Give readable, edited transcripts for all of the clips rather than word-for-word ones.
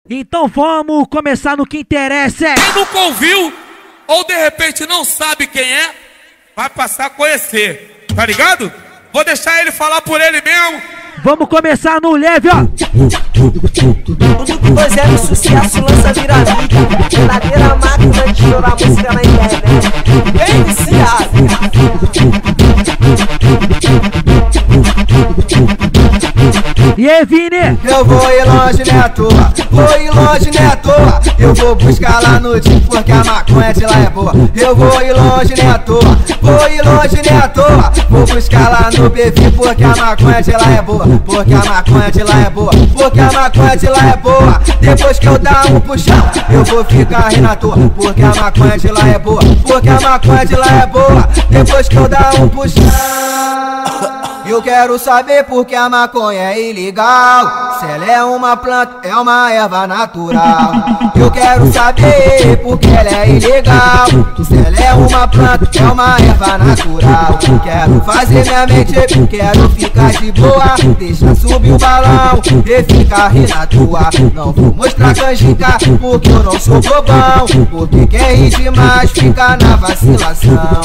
Então vamos começar no que interessa. Quem nunca ouviu ou de repente não sabe quem é, vai passar a conhecer, tá ligado? Vou deixar ele falar por ele mesmo. Vamos começar no leve, ó. Tudo que você é sucesso, lança vira vídeo. Verdadeira máquina de chorar música na internet. Bem viciado. E aí, Vini? Eu vou ir longe, né, à toa. Vou ir longe, né, à toa. Eu vou buscar lá no Tim, porque a maconha de lá é boa. Eu vou ir longe, né, à toa. Vou ir longe, né, à toa. Vou buscar lá no BV, porque a maconha de lá é boa. Porque a maconha de lá é boa. Porque a maconha de lá é boa. Depois que eu dar um puxão, eu vou ficar rindo à toa. Porque a maconha de lá é boa. Porque a maconha de lá é boa. Depois que eu dar um puxão, eu quero saber por que a maconha é ilegal. Se ela é uma planta, é uma erva natural. Eu quero saber por que ela é ilegal. Se ela é uma planta, é uma erva natural. Quero fazer minha mente, quero ficar de boa. Deixa subir o balão e ficar rindo à toa. Não vou mostrar canjica, porque eu não sou bobão. Porque quem ri demais fica na vacilação.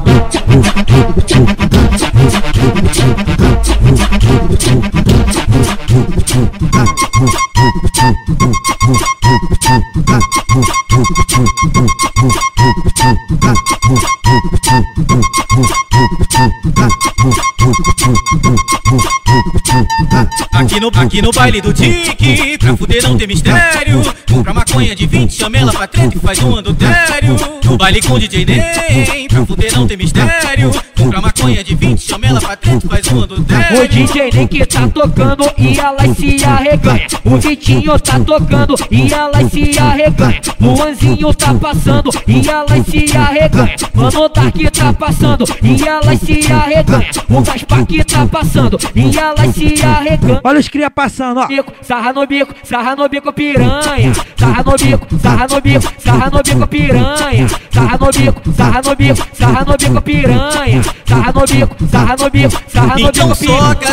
Aqui no baile do tique, pra fuder não tem mistério. Compra maconha de 20, chama ela pra treta e faz um adultério. No baile com DJ Nem, pra fuder não tem mistério. Compra maconha de 20, chama ela pra treta e faz um adultério. O DJ Nem que tá tocando e ela se arreganha. O Vitinho tá tocando e ela se arreganha. O Anzinho tá passando e ela se arreganha. Mano Dark tá passando e ela se arreganha. O Gaspar que tá passando e ela se arreganha. Olha os cria passando, ó. Sarra no bico, piranha. Sarra no bico, piranha. Sarra no bico, piranha. Sarra no bico, então piranha.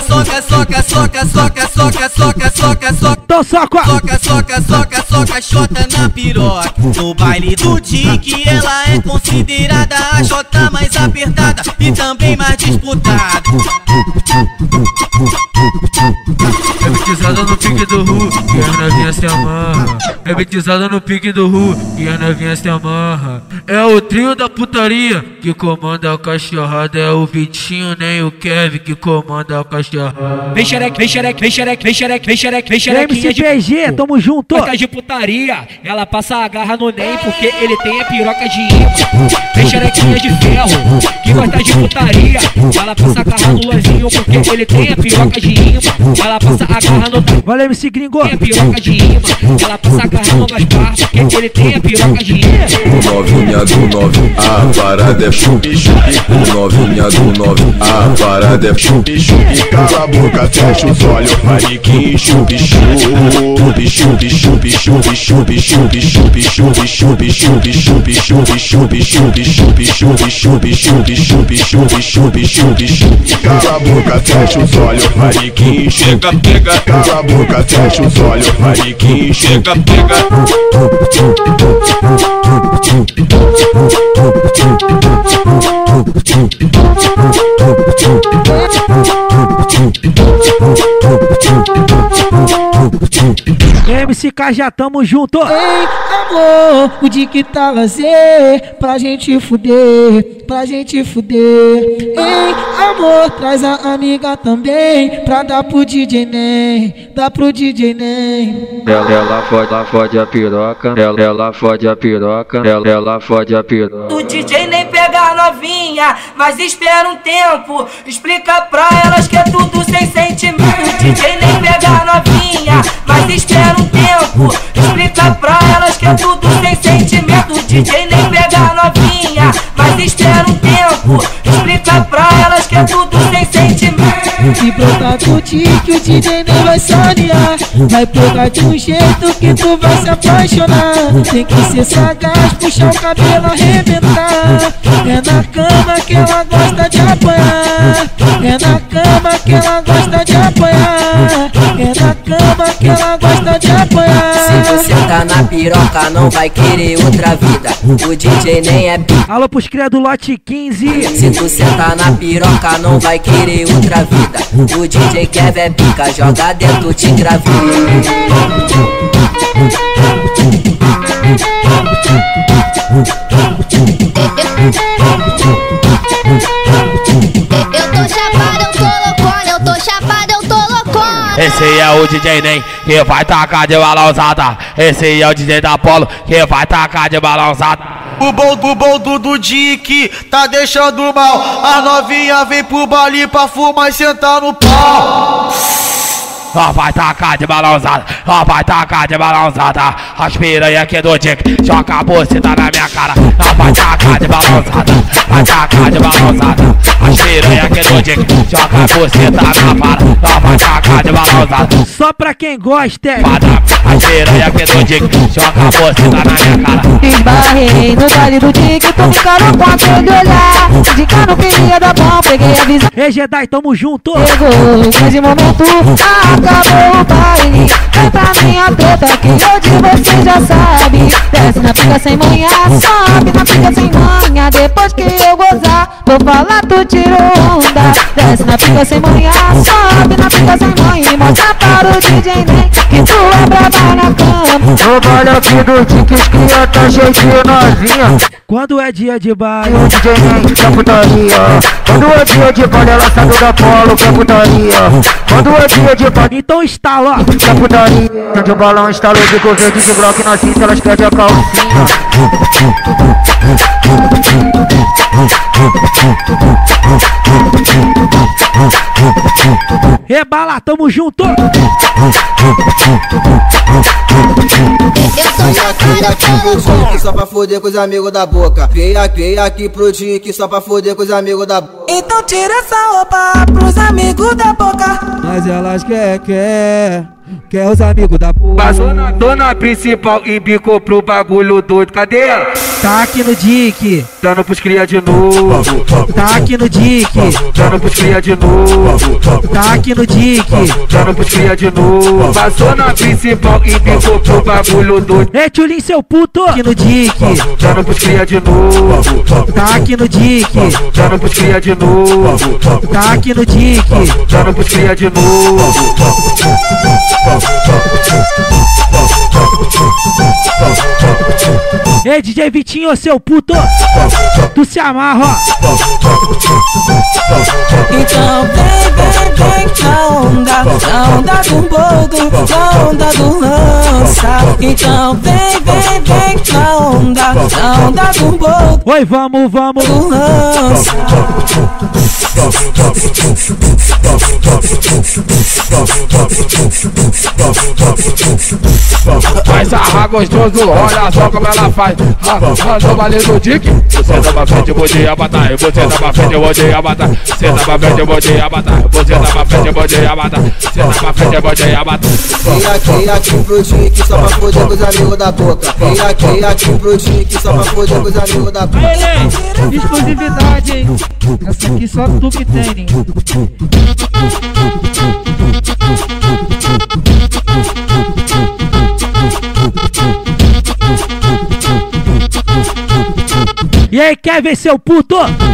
Soca. Então soca. Soca, xota na piroca. No baile do tique, ela é considerada a xota mais apertada e também mais disputada. É betizada no pique do Ru, e a novinha se amarra. É betizada no pique do Ru, e a novinha se amarra. É o trio da putaria que comanda a cachorrada. É o Vitinho nem o Kevin que comanda a cachorrada. Vem xereque, MC PG, tamo junto. Gosta de putaria, ela passa a garra no Ney porque ele tem a piroca de imã. Vem xerequinha de ferro, que gosta de putaria, ela passa a garra no Lanzinho porque ele tem a piroca de imã. Ela passa a garra no... Valeu, MC Gringo. Tem a piroca de imã, ela passa a garra no Gaspar porque ele tem a piroca de imã. Novinha do 9, a parada é chupi-chupi. Novinha do 9, a parada é chupi-chupi. Cala a boca, fecha os olhos, mariquinho, chupi-chupi. Cala a boca, fecha os olhos, mariquinho, chega, pega. Cala a boca, fecha os olhos, mariquinho, chega, pega. MCK, já tamo junto. Ei, amor, o dia que tá lazer pra gente fuder, Ei, amor, traz a amiga também pra dar pro DJ Nem, Ela fode a piroca, ela fode a piroca, ela fode a piroca. O DJ Nem pega a novinha, mas espera um tempo. Explica pra elas que é tudo sem sentimento. O DJ Nem pega a novinha, mas espera um tempo. Explica pra elas que é tudo sem sentimento. O DJ Nem pega a novinha, mas espera um tempo. Explica pra elas que é tudo sem sentimento. Se brotar do tique, o DJ Nem vai sanear. Vai pegar de um jeito que tu vai se apaixonar. Tem que ser sagaz, puxar o cabelo, arrebentar. É na cama que ela gosta de apanhar. É na cama que ela gosta de apanhar. É na cama que ela gosta de apanhar. senta na piroca, não vai querer outra vida. O DJ nem é pica. Alô pros cria do lote 15. Se tu senta na piroca, não vai querer outra vida. O DJ Kevin é pica, joga dentro, te engravida. Eu tô chapada, eu tô loucona. Eu tô chapada, eu tô loucona. Esse é o DJ Nem que vai tacar de balançada. Esse é o DJ da Polo que vai tacar de balançada. O bom do Dick tá deixando mal. A novinha vem pro baile pra fumar e sentar no pau. Ó, vai tacar de balançada, ó, vai tacar de balançada. As piranha aqui do Dick, joga a buceta na minha cara. Ó, vai tacar de balançada, vai tacar de balançada. As piranha aqui do Dick, joga a buceta na cara. Ó, vai tacar de balançada. Só pra quem gosta, é. As piranha aqui do Dick, joga a buceta na minha cara. Esbarrei no baile do Dick, tô ficando com aquele olhar. Dica não queria dar bom, peguei a visão. Ei, Jedi, tamo junto. Pegou o grande momento, acabou o baile. Vem pra minha treta que hoje você já sabe. Desce na pica sem manhã, sobe na pica sem manhã. Depois que eu gozar, vou falar tu tirou onda. Desce na pica sem manhã, sobe na pica sem manhã. E mostra para o DJ Nem que tu é brava na cama. O baile aqui do Dick, os cria tá cheio de novinha. Quando é dia de baile, O DJ Nem tá putaria. Quando é dia de baile, ela saiu da Polo, que é putaria. Quando é dia de baile, então instala, ó. que é putaria. De balão, estalou de governo de bloco na cinta, elas querem a calcinha. Rebala, tamo junto. Eu tô chapada, eu tô loucona. Só pra foder com os amigos da boca. Veio aqui pro Dick só pra foder com os amigos da boca. Então tira essa roupa pros amigos da boca. Mas elas quer os amigos da boca. Passou na dona principal e bicou pro bagulho doido. Cadê ela? Tá aqui no Dick, Dando pros cria de novo. tá aqui no Dick, Dando pros cria de novo. tá aqui no Dick. Dando pros cria de novo. Passou na principal e bicou pro bagulho doido. Ei, Tchulin, seu puto. Aqui no Dick, Dando pros cria de novo. tá aqui no Dick, Dando pros cria de novo. tá aqui no Dick. Dando pros cria de novo. Ei, DJ Vitinho, seu puto. Tu se amarra, ó. Então vem na onda do bodo, na onda do lança. Então vem na onda do bodo, Oi, vamos. do lança. Vai sarrar gostoso, olha só como ela faz. No baile do Dick, você tá pra frente, eu vou te abatar. Você tá pra frente, eu vou te abatar. Você tá pra frente, eu vou te abatar. Você tá pra frente, eu vou te abatar. Você tá pra frente, eu vou te abatar. Veio aqui pro Dick só pra foder com os amigos da boca. Veio aqui pro Dick só pra foder com os amigos da boca. Ei, exclusividade, hein? Essa aqui só tu que tem, hein? E aí, quer ver seu puto?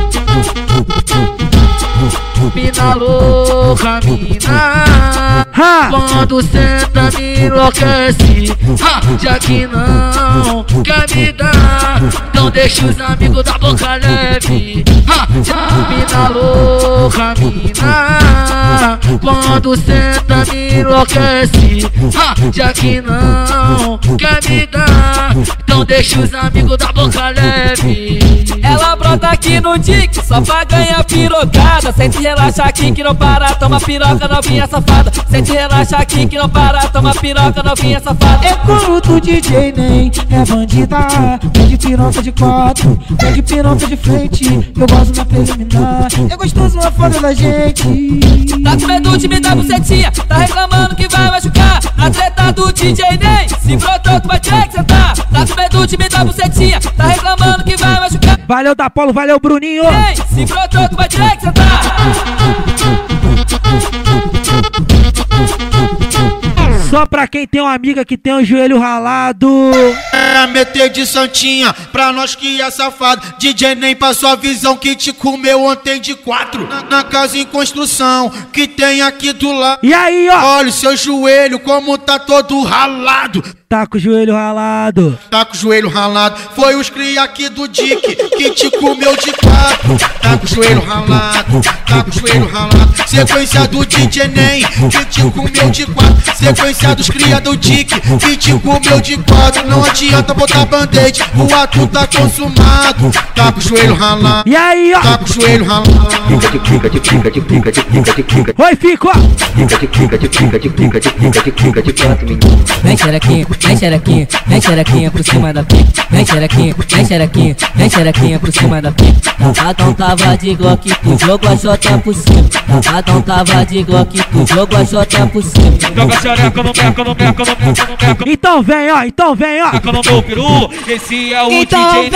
Mina louca, mina. Quando senta me enlouquece. Já que não quer me dar, não deixa os amigos da boca leve. Mina louca, mina. Quando senta me enlouquece. Já que não quer me dar, não deixa os amigos da boca leve. Ela brota aqui no Dick só pra ganhar pirocada. Sente relaxa aqui que não para, toma piroca novinha safada. Sente relaxa aqui que não para, toma piroca novinha safada. É coro do DJ Nem, é bandida. Vem de piroca de quatro, vem de piroca de frente. Eu gosto na preliminar, é gostoso na foda da gente. Tá com medo de me dar bucetinha, tá reclamando que vai machucar. Na treta do DJ Nem, se brotou tu vai ter que sentar. Tá com medo de me dar bucetinha, tá reclamando que vai machucar. Valeu da Polo, valeu Bruninho. Ei, se brotou tu vai ter que sentar. Só pra quem tem uma amiga que tem o joelho ralado. É meter de santinha pra nós que é safado. DJ nem passou a visão que te comeu ontem de 4. Na casa em construção que tem aqui do lado. E aí, ó? Olha o seu joelho como tá todo ralado. Tá com o joelho ralado. Tá com o joelho ralado. Foi os cria aqui do Dick que te comeu de 4. Tá com o joelho ralado. Tá com o joelho ralado. Sequência do DJ Nem que te comeu de 4. Sequência dos cria do Dick que te comeu de 4. Não adianta botar band-aid, o ato tá consumado. Tá com o joelho ralado. E aí, ó? Tá com o joelho ralado. Oi, fico, ó. Vem xerequinha, vem xerequinha, vem xerequinha por cima da pica. Vem xerequinha, vem xerequinha, vem xerequinha por cima da pica. Safadão tava de Glock, tu jogou a xota por cima. Safadão tava de Glock, tu jogou a xota por cima. Joga xereca no meca, no meca, no meca, no meca. Então vem, ó, então vem, ó. No meu peru, esse é o então DJ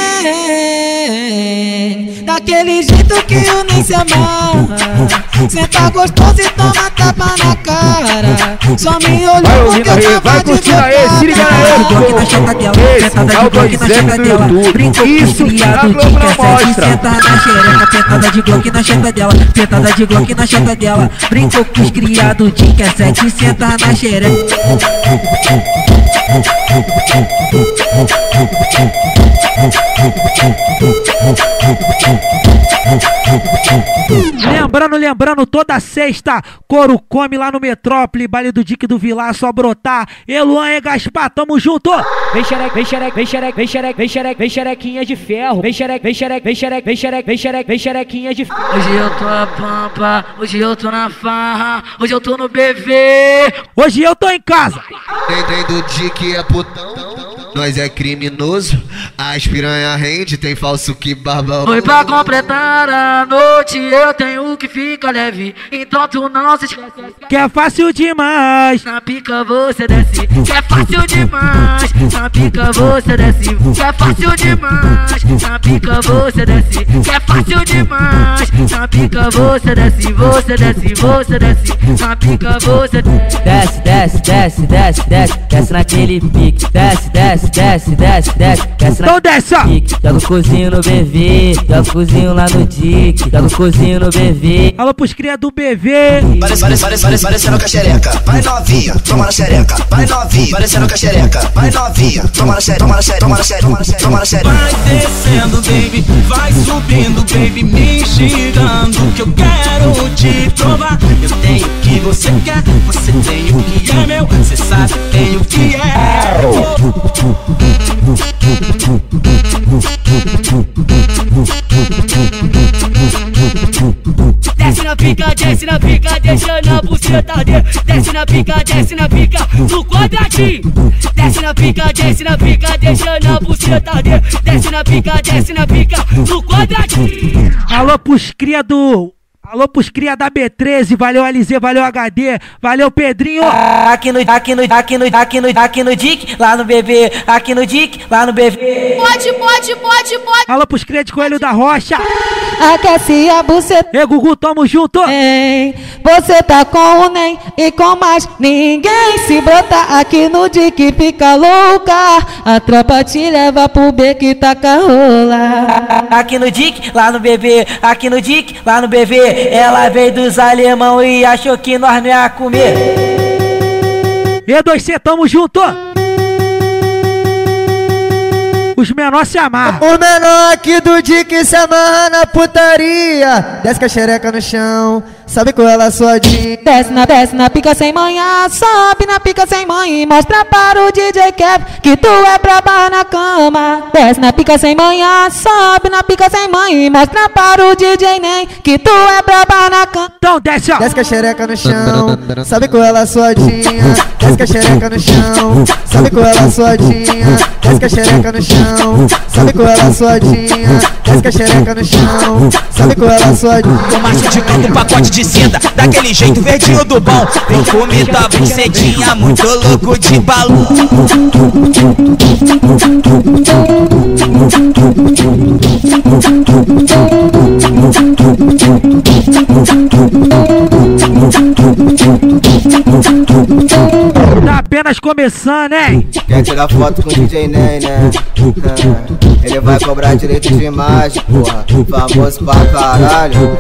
vem, daquele jeito que eu nem se amarra. Senta gostoso e toma tapa na cara. Só me olhou porque eu tava de boca. Se liga aí, Glock na chata dela, pentada de Glock na chata dela. Brincou com os criado de que é 7, senta na xereca. Pentada de Glock na chata dela, pentada de Glock na chata dela. Brincou com os criado de que é 7, senta na xereca. Lembrando, toda sexta, Couro Come lá no Metrópole, baile do Dick do Vilar, só brotar. Eluan e Gaspar, tamo junto! Vem xereca, vem xereca, vem xereca, vem xereca, vem xereca, vem xerequinha de ferro. Vem xereca, vem xereca, vem xereca, vem xereca, vem xereca, vem xerequinha de ferro. Hoje eu tô a pampa, hoje eu tô na farra, hoje eu tô no BV. Hoje eu tô em casa. Tem do Dick é putão, nós é criminoso. As piranha rende, tem falso que barba. Foi pra completar a noite, eu tenho que ficar leve. Então tu não se esquece. Que é fácil demais. Na pica você desce, que é fácil demais. Na pica você desce, que é fácil demais. Na pica você desce, que é fácil demais. Na pica você desce, você desce, você desce. Na pica você Desce, desce, desce, desce, desce, desce naquele pique. Desce, desce, desce, desce, desce, desce então desce, ó. pique. Joga o cozinho no BV, joga o cozinho lá no Dick, joga o cozinho no BV. Alô pros cria do BV. Parecendo com a xereca, vai novinha, toma na xereca. Vai novinha, parecendo com a xereca. Vai novinha, toma na xereca, toma na xereca, toma na xereca, toma na xereca. Vai descendo, baby, vai subindo, baby, me instigando que eu quero te provar. Eu tenho o que você quer, você tem o que é meu, você sabe, tem o que é. Desce na pica, deixando a buceta arder. Desce na pica, no quadradinho. Desce na pica, deixando a buceta arder. Desce na pica, no quadradinho. Alô pros cria da B13, valeu LZ, valeu HD, valeu Pedrinho. Aqui no Dick, lá no BV. Aqui no Dick, lá no BV. Pode. Alô pros cria de Coelho da Rocha. Aquece a buceta. E Gugu, tamo junto. Ei, você tá com o NEM e com mais ninguém. Se brotar aqui no Dick, fica louca. A tropa te leva pro beco, taca rola. Aqui no Dick, lá no BV. Aqui no Dick, lá no BV. Ela veio dos alemão e achou que nós não ia comer. E2C, tamo junto. Os menores se amarram. O menor aqui do Dick se amarra na putaria. Desce com a xereca no chão, sabe com ela suadinha. Desce na pica sem manhã, sobe na pica sem mãe e mostra para o DJ Kev que tu é braba na cama. Desce na pica sem manhã, sobe na pica sem mãe e mostra para o DJ Nem que tu é braba na cama. Então desce, ó. Desce com a xereca no chão, sabe com ela suadinha. Desce com a xereca no chão, sabe com ela suadinha. Desce com a xereca no chão, sabe com ela suadinha. Desce com a xereca no chão, sabe com ela suadinha. Tô mastigando um pacote de seda, daquele jeito verdinho do bom. Vem comer tua bucetinha, muito louco de balão. começando, hein? Quer tirar foto com o DJ Ney, né? Ele vai cobrar direito de imagem, porra. Famoso pra caralho.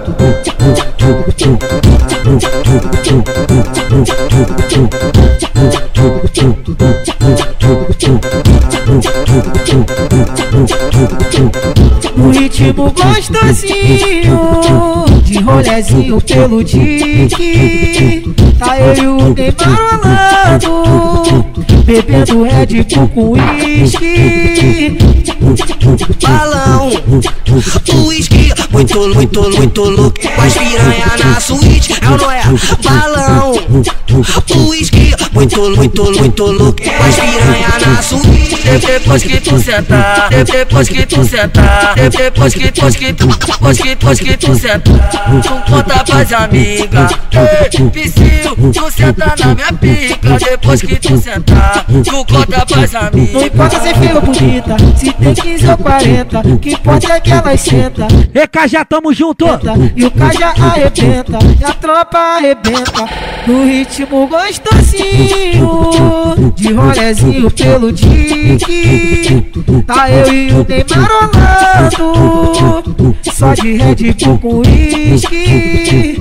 No ritmo gostosinho, de rolezinho pelo dique, tá eu e o Neymar rolando, bebendo Red Bull com uísque. Balão, uísque, muito louco, com as piranha na suíte, é ou não é? Balão, uísque, muito louco, com as piranha na suíte. Depois que tu sentar, depois que tu sentar, depois que tu sentar, tu conta pras amigas. Vicio, tu senta na minha pica. Depois que tu sentar, tu conta pras amigas. Não importa se é feia ou bonita, se tem 15 ou 40, o que importa é que elas sentam. E Cajá, tamo junto! E o Cajá arrebenta, e a tropa arrebenta. No ritmo gostosinho, de rolezinho pelo dique, tá eu e o Neymar rolando, só de Red Bull com uísque.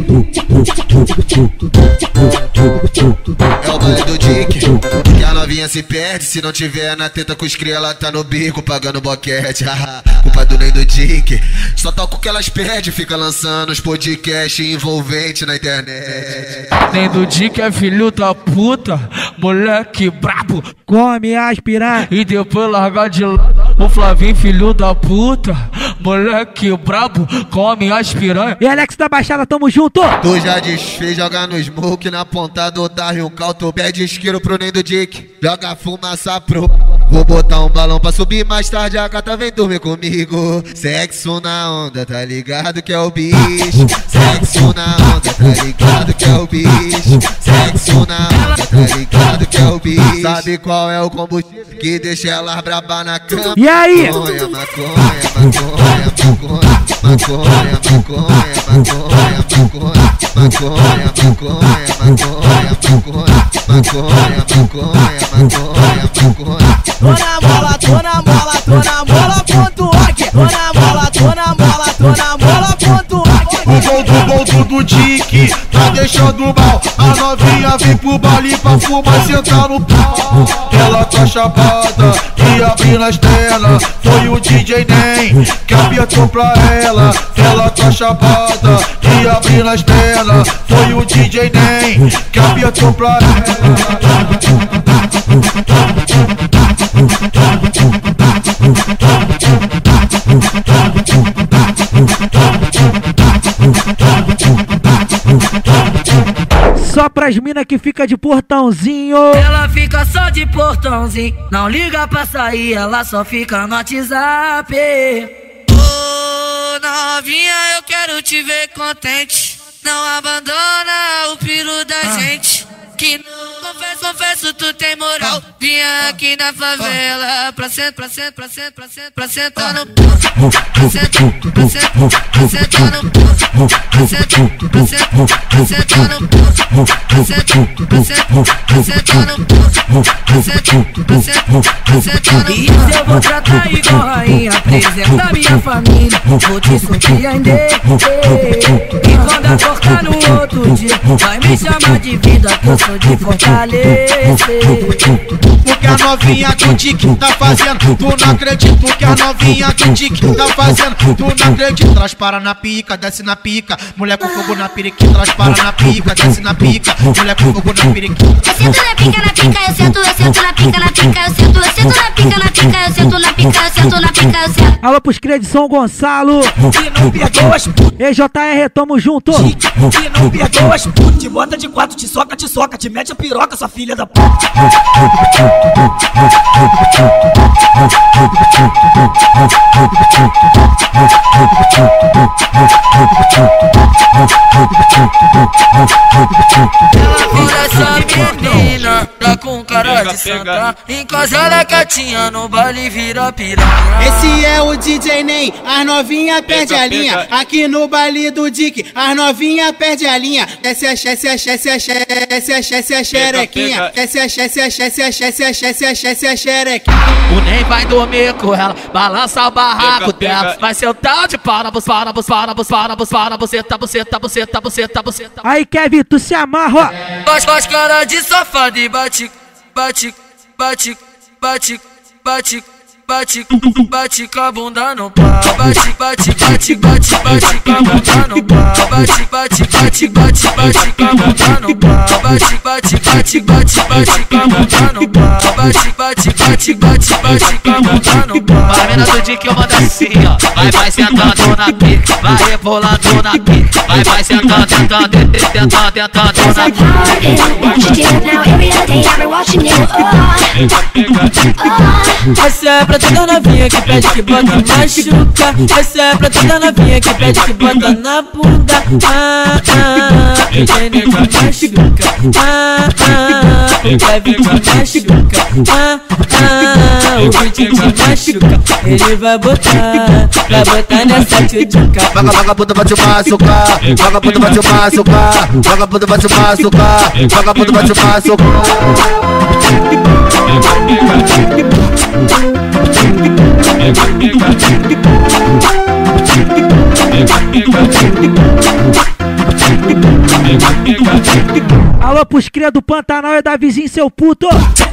É o baile do Dick, que a novinha se perde. Se não tiver na teta com os cria, ela tá no bico pagando boquete. Culpa do Ney do Dick, só toca o que elas pedem. Fica lançando os podcasts envolventes na internet. Ney do Dick é filho da puta, moleque brabo. Come as piranha e depois largar de lado. O Flavinho, filho da puta, moleque brabo, come as piranha. E Alex da Baixada, tamo junto! Tu já desfez, joga no smoke na ponta do Rio Calto. Pede isqueiro pro Ney do Dick, joga fumaça pro. Vou botar um balão pra subir mais tarde, a gata vem dormir comigo. Sexo na onda, tá ligado que é o bicho. Sexo na onda, tá ligado que é o bicho. Sexo na onda, tá ligado que é o bicho. Sabe qual é o combustível que deixa elas braba na cama? E aí? Maconha, maconha, maconha, maconha, maconha, maconha, maconha, maconha, maconha, maconha, maconha. Tô na mola, ponto aqui. Tô na mola, ponto aqui. O gol do Dick tá deixando mal. A novinha vem pro baile pra fumar e sentar no pau. Ela tá chapada e abrindo as pernas. Foi o DJ Ney que apertou pra ela. Ela tá chapada e abrindo as pernas. Foi o DJ Ney que apertou pra ela. Só pras mina que fica de portãozinho. Ela fica só de portãozinho, não liga pra sair, ela só fica no WhatsApp. Ô novinha, eu quero te ver contente, não abandona o piro da gente. Que confesso, tu tem moral. Vim aqui na favela pra sentar no pão. Pra sentar no pão. Pra sentar no pão. Pra sentar no pão. Pra sentar no pão. E eu vou tratar igual rainha, apresentar minha família, vou te surpreender. E quando acordar no outro dia, vai me chamar de vida, que eu sou de fortalecer. O que a novinha do Dick tá fazendo, tu não acredita. O que a novinha do Dick tá fazendo, tu não acredita. Elas param na pica, desce na pica. Mulher com fogo na periquita. Elas param na pica, desce na pica. Mulher com fogo na periquita. Eu sento na pica, eu sento na pica, eu sento na pica, eu sento na pica, eu sento na pica, eu sento. Alô pros crentes São Gonçalo. Que não perdoa as putas. EJR, tamo junto. Que não perdoa as putas. Te bota de quatro, te soca, te mete a piroca, sua filha da puta. Essa menina tá com cara de santa, em casa ela é quietinha, no baile vira piranha. Esse é o DJ Ney, as novinha perde a linha. Aqui no baile do Dick, as novinha perde a linha. Essa é essa xerequinha. Essa xerequinha. O Ney vai dormir com ela, balança o barraco dela. Vai ser o tal de pau na buceta. Aí, Kevin, tu se amarra, ó. Faz cara de safado e bate com a bunda no pau. Bate com a bunda no pau. Bate com a bunda no pau. Bate com a bunda no pau. A mina do Dick eu mando assim, ó. Vai sentando na pica, vai rebolando na pica. Vai sentando, tentando na pica. Essa é pra toda novinha que pede que bota machuca. Essa é pra toda novinha que pede que bota na bunda. Ele te machuca. Vai vir te machuca. O vídeo te machuca. Ele vai botar nessa tchutchuca. Vagabundo vai te machucar. Vagabundo vai te machucar. Vagabundo vai te machucar. Vagabundo vai te machucar. Alô pros cria do Pantanal e da vizinha, seu puto.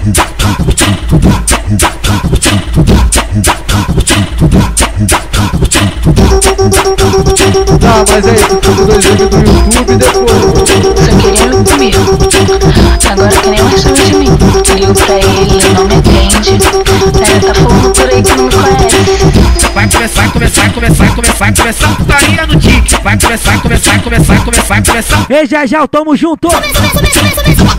Tá, mas aí, tudo 2 vídeos do YouTube depois. Só queria me comer. Agora que nem mais sabe de mim. Ligo pra ele não me atende. Tá falando por aí que não me conhece. Vai começar putaria no tique. Vai começar. Ei, já, tamo junto. Começa a putaria.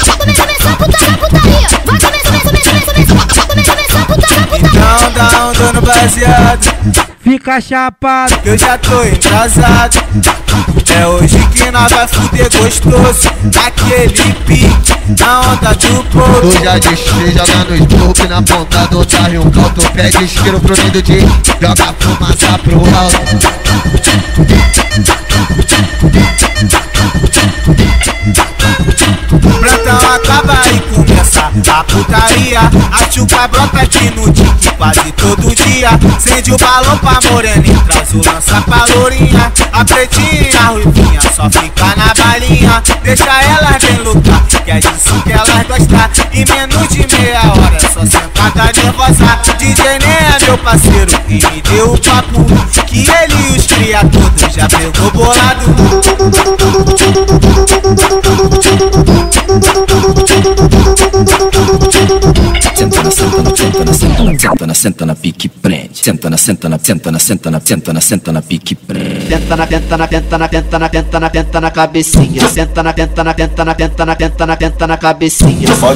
Vai começar a putaria. Não, dando baseado. Fica chapado, eu já tô entrasado. É hoje que nós vai fuder gostoso. Naquele pique, na onda do povo. Tu já desfez jogando smoke na ponta do carro. Um caldo pede isqueiro pro nido de joga fumaça pro alto. Plantão acaba e começa a putaria. A tchuca brota aqui no tique quase todo dia. Acende o balão pra morena e traz o lança pra lourinha. A pretinha e a ruivinha só fica na balinha. Deixa elas bem louca, que é disso que elas gostam. Em menos de meia hora, só sentada nervosa. DJ nem é meu parceiro e me deu o papo que ele e os cria todos já pegou bolado. Senta na pique prende. Senta na pique prende. Penta na cabecinha. Senta na cabecinha. Pode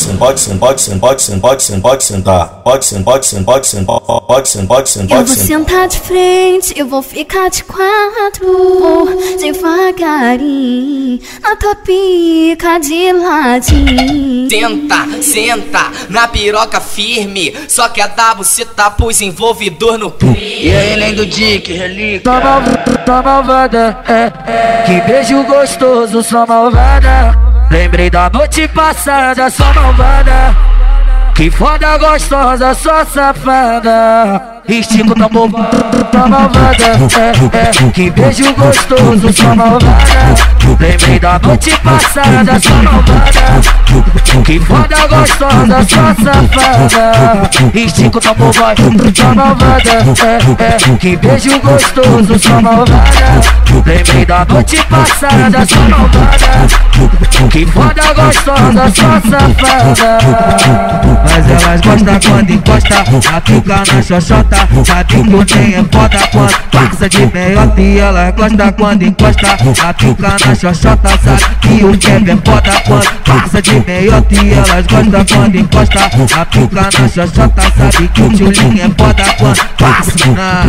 sentar. Eu vou sentar de frente, eu vou ficar de quatro, devagarinho, na tua pica de ladinho. Senta na piroca firme, só quer dar buceta pros envolvidor no cu. E aí, além do Dick, relíquia. Só malvada, que beijo gostoso, só malvada. Lembrei da noite passada, só malvada. Que foda gostosa, só safada. Estico tambor, só malvada. Que beijo gostoso, só malvada. Lembrei da noite passada, só malvada. Que foda gostosa, só safada. Estico tambor, vai, só malvada. Que beijo gostoso, só malvada. Lembrei da noite passada, só malvada. Que foda gostosa, só safada. Mas elas gostam quando encosta a pica na xoxota. Sabe que o trem é foda quando passa de meiota. E elas gostam quando encosta a pica na xoxota. Sabe que o Kevin é foda quando passa de meiota. E elas gostam quando encosta a pica na xoxota. Sabe que o tiolinho é foda quando passa na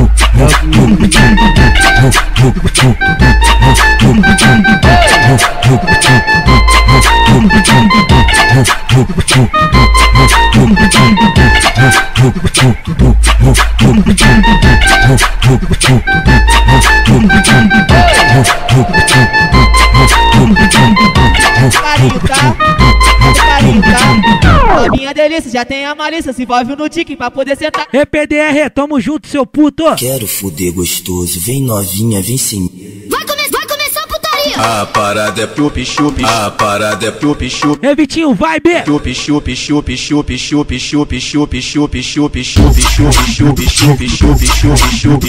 carinho, tá? Carinho, tá? Minha delícia, já tem a malícia, se envolve no tique pra poder sentar. EPDR, tamo junto, seu puto. Quero fuder gostoso, vem novinha, vem sem medo. Vai começar a putaria. A parada é chup-chup, a parada é chup-chup. Ei, Vitinho, vibe. Chup-chup, chup-chup, chup-chup, chup-chup, chup-chup, chup-chup, chup-chup, chup-chup,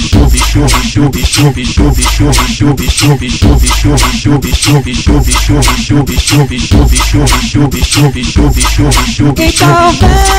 então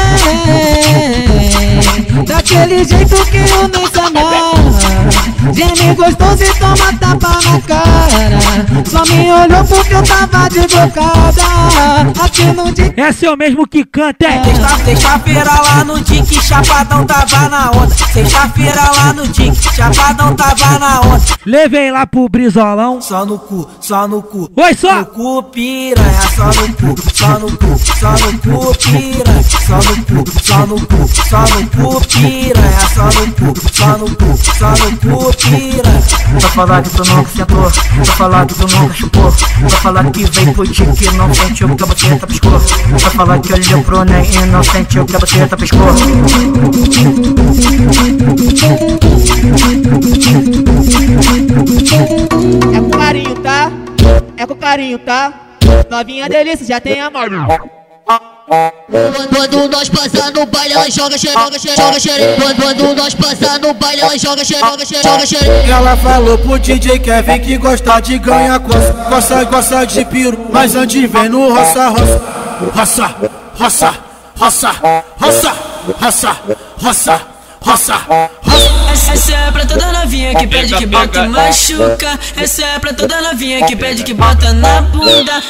vem daquele jeito que eu nem sabia. Geme gostoso e toma tapa na cara. Só me olhou porque eu tava de bocada. Aqui no dia. Esse é o mesmo que canta, é? Sexta-feira lá no Tique, Chapadão tava na onda. Sexta-feira lá no Tique, Chapadão tava na onda. Levei lá pro Brizolão. Só no cu, só no cu. Oi, só! No cu, piranha, só no cu, só no cu, só no cu, piranha. Só no cu, só no cu, só no cu, piranha. Só no cu, só no cu, só no cu, piranha. Pra falar que tu nunca sentou, pra falar que tu nunca chupou, pra falar que veio pro Tique e não sentiu que a buceta piscou, pra falar que olhou pro Ney e não sentiu que a buceta piscou. É com carinho, tá? É com carinho, tá? Novinha delícia, já tem amor. Quando nós passar no baile, ela joga xereca. Quando nós passar no baile, ela joga xereca. Ela falou pro DJ Kevin que gosta de ganhar coça. Gosta de piro, mas antes vem no roça. Essa é pra toda novinha que pede que bota e machuca. Essa é pra toda novinha que pede que bota na bunda.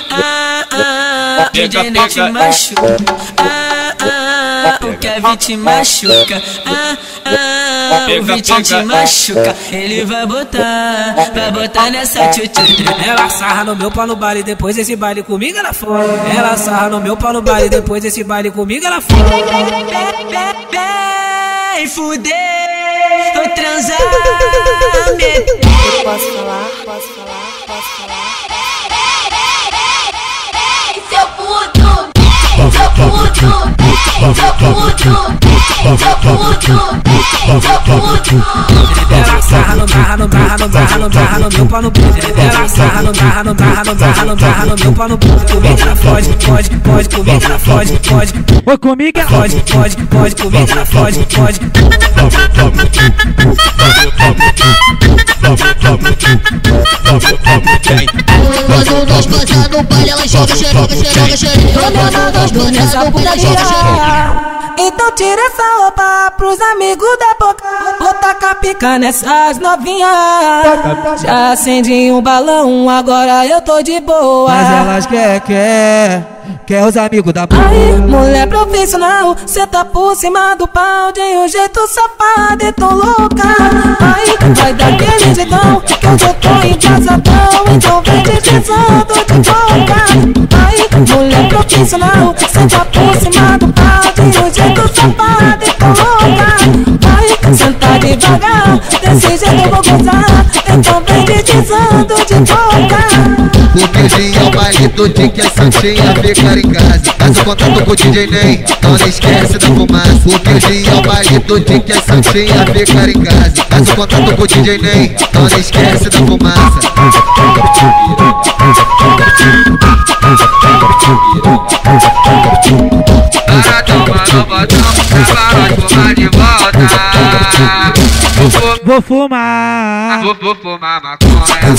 DJ Ney te machuca. O Kevin te machuca. O Vitinho te machuca. Ele vai botar nessa tchutchu. Ela sarra no meu pau no baile, depois esse baile comigo ela foi. Ela sarra no meu pau no baile, depois esse baile comigo ela foi. Vem fuder, vou transar, Posso falar? Seu puto, ela sarra no meu pau no puto. Ela sarra no meu pau no puto. Comigo ela fode, comigo ela fode. Oi, comigo ela fode, comigo ela fode. Quando nós passar no baile, ela joga xereca. Então tira essa roupa pros amigos da boca. Vou tacar pica nessas novinhas. Já acendi um balão, agora eu tô de boa. Mas elas quer os amigos da boca. Aí, mulher profissional, cê tá por cima do pau de um jeito safado e tão louca. Aí, vai daquele jeitão que eu já tô encasadão. Então vem deslizando de boca. Aí, mulher profissional, cê tá por cima do pau de um jeito safado e tão louca. Aí, senta devagar, desse jeito eu vou gozar. Então vem deslizando de boca. Porque hoje é o baile do Tique, as santinhas ficam em casa. Faz o contato com o DJ Ney, não esquece da fumaça. Porque hoje é o baile do Tique, as santinhas ficam em casa. Faz o contato com o DJ Ney, não esquece da fumaça. Vou fumar. Vou fumar maconha.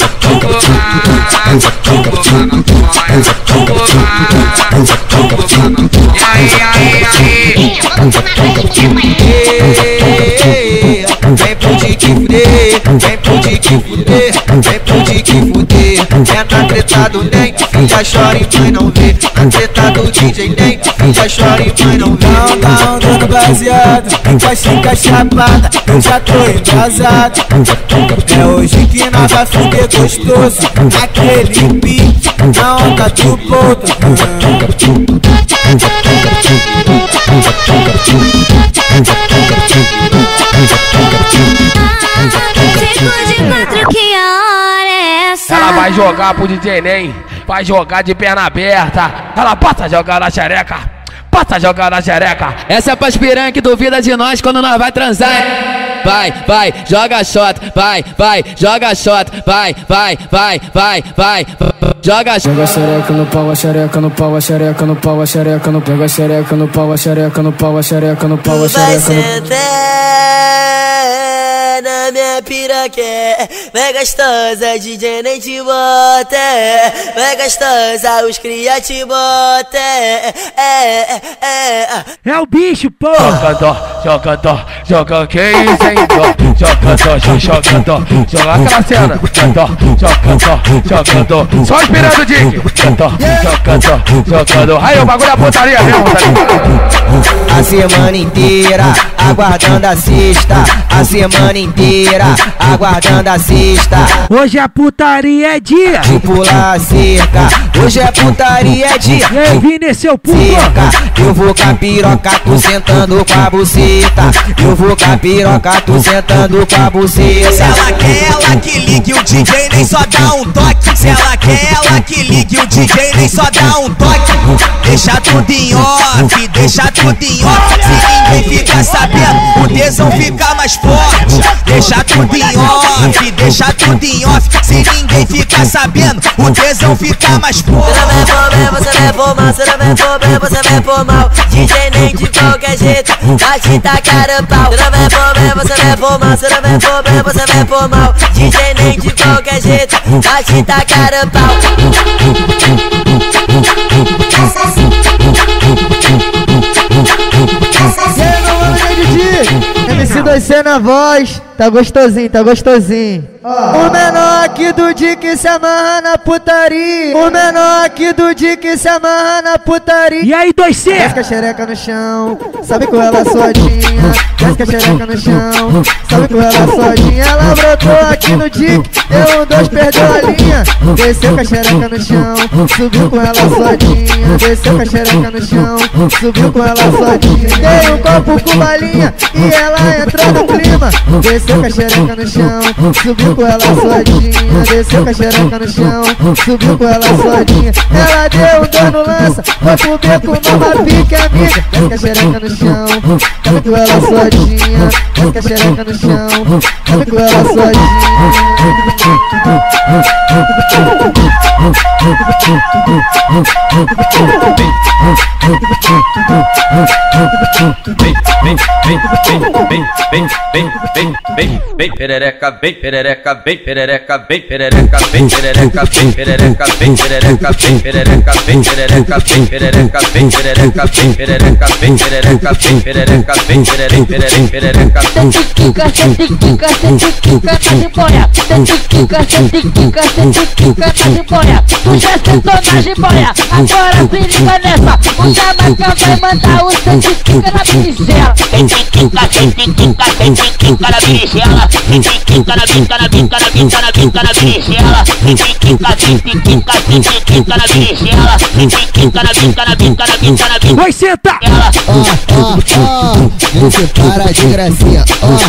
Vem pro Tique fuder, vem pro Tique fuder, vem pro Tique fuder. É na treta do Ney, filha chora e mãe não vê. Na treta do DJ Ney, filha chora e mãe não vê. Tá andando baseado, vai ficar chapada, eu já tô embrasado. É hoje que nós vai fuder gostoso, aquele pique, na onda do ponto. Fico de quatro, que hora é essa? Ela vai jogar pro DJ Ney, vai jogar de perna aberta. Ela passa jogando a xereca, passa jogando a xereca. Essa é pras piranha que duvida de nós quando nós vai transar, hein? Vai, vai, joga shot, vai, vai, joga shot, vai, vai, vai, vai, vai, joga shot. Joga xereca no pau, a xereca no pau, a xereca no pau, a xereca no pau, joga xereca no pau, a xereca no pau, a xereca no pau, a xereca no pau. Na minha piroca, vai gostosa, DJ nem te bota. Vai gostosa, os cria te bota. É o bicho, pô. Jogador, joga que isso, hein? Jogador, joga aquela cena. Jogador, só esperando o Dick. Jogador, aí o bagulho é putaria mesmo, tá ligado? A semana inteira aguardando a sexta. A semana inteira aguardando a sexta. Hoje a putaria é dia de pular a cerca. Hoje é putaria é dia. Eu vim nesse seu pulo. Eu vou com a piroca, tu sentando com a buceta. Eu vou com a piroca, tu sentando com a buceta. Se ela quer, ela que ligue, o DJ nem só dá um toque. Se ela quer, ela que ligue, o DJ nem só dá um toque. Deixa tudo em off, deixa tudo em off. Se ninguém fica sabendo, o tesão fica mais forte. Deixa tudo em off, deixa tudo em off. Se ninguém fica sabendo, o tesão fica mais forte. Você vai for mal, você vai for bem, você vai for mal. DJ nem de qualquer jeito, vai te tacar o pau. Você vai for bem, você vai for mal, você vai for bem, você vai for mal. DJ nem de qualquer jeito, vai te tacar o pau. MC2C na voz, tá gostosinho, tá gostosinho. O menor aqui do Dick se amarra na putaria. O menor aqui do Dick se amarra na putaria. E aí, 2C? Desce a xereca no chão, sabe com ela sodinha. Desce a xereca no chão, sabe com ela sodinha. Ela brotou aqui no Dick, deu 2, perdeu a linha. Desceu com a xereca no chão, subiu com ela sodinha. Desceu com a xereca no chão, subiu com ela sodinha. Dei um copo com balinha e ela entrou no clima. Desceu com a xereca no chão, subiu com ela sodinha. Desceu com a xereca no chão, subiu com ela sodinha. Ela deu um dor no lança, foi pro beco numa pique amiga. Desce com a xereca no chão, cabe com ela sodinha. Desce com a xereca no chão, cabe com ela sodinha. Vem perereca, vem perereca, vem perereca, vem perereca, vem perereca, vem perereca, vem perereca, vem perereca, vem perereca, vem perereca, vem perereca, vem perereca, vem perereca, vem perereca, vem perereca, Tica, tá de boia. Tica, tá de boia. Tu já sentou na jiboia, agora se liga nessa. O Tabaca vai mandar o seu tica na berinjela. Tica na berinjela. Tica na berinjela. Vai sentar. Vê se para de gracinha.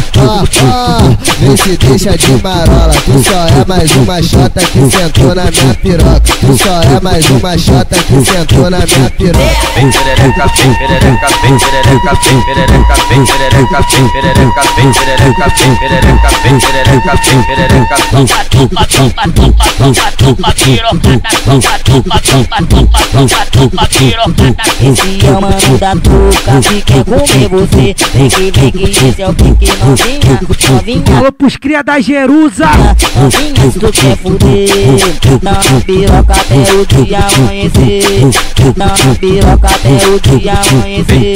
Vê se deixa de marola. Tu só é mais uma chota que sentou na minha piroca. Tu só é mais uma chota que sentou na minha piroca. Vem perereca, vem perereca, vem perereca, vem perereca, vem perereca, vem perereca, vem perereca, vem perereca, vem perereca, vem perereca. Esse é o mano da tuca que quer comer você. Vem que esse é o pique novinha. Alô pros cria da Jerusa. Novinha, se tu quer fuder, dá uma piroca até o dia amanhecer. Dá uma piroca até o dia amanhecer.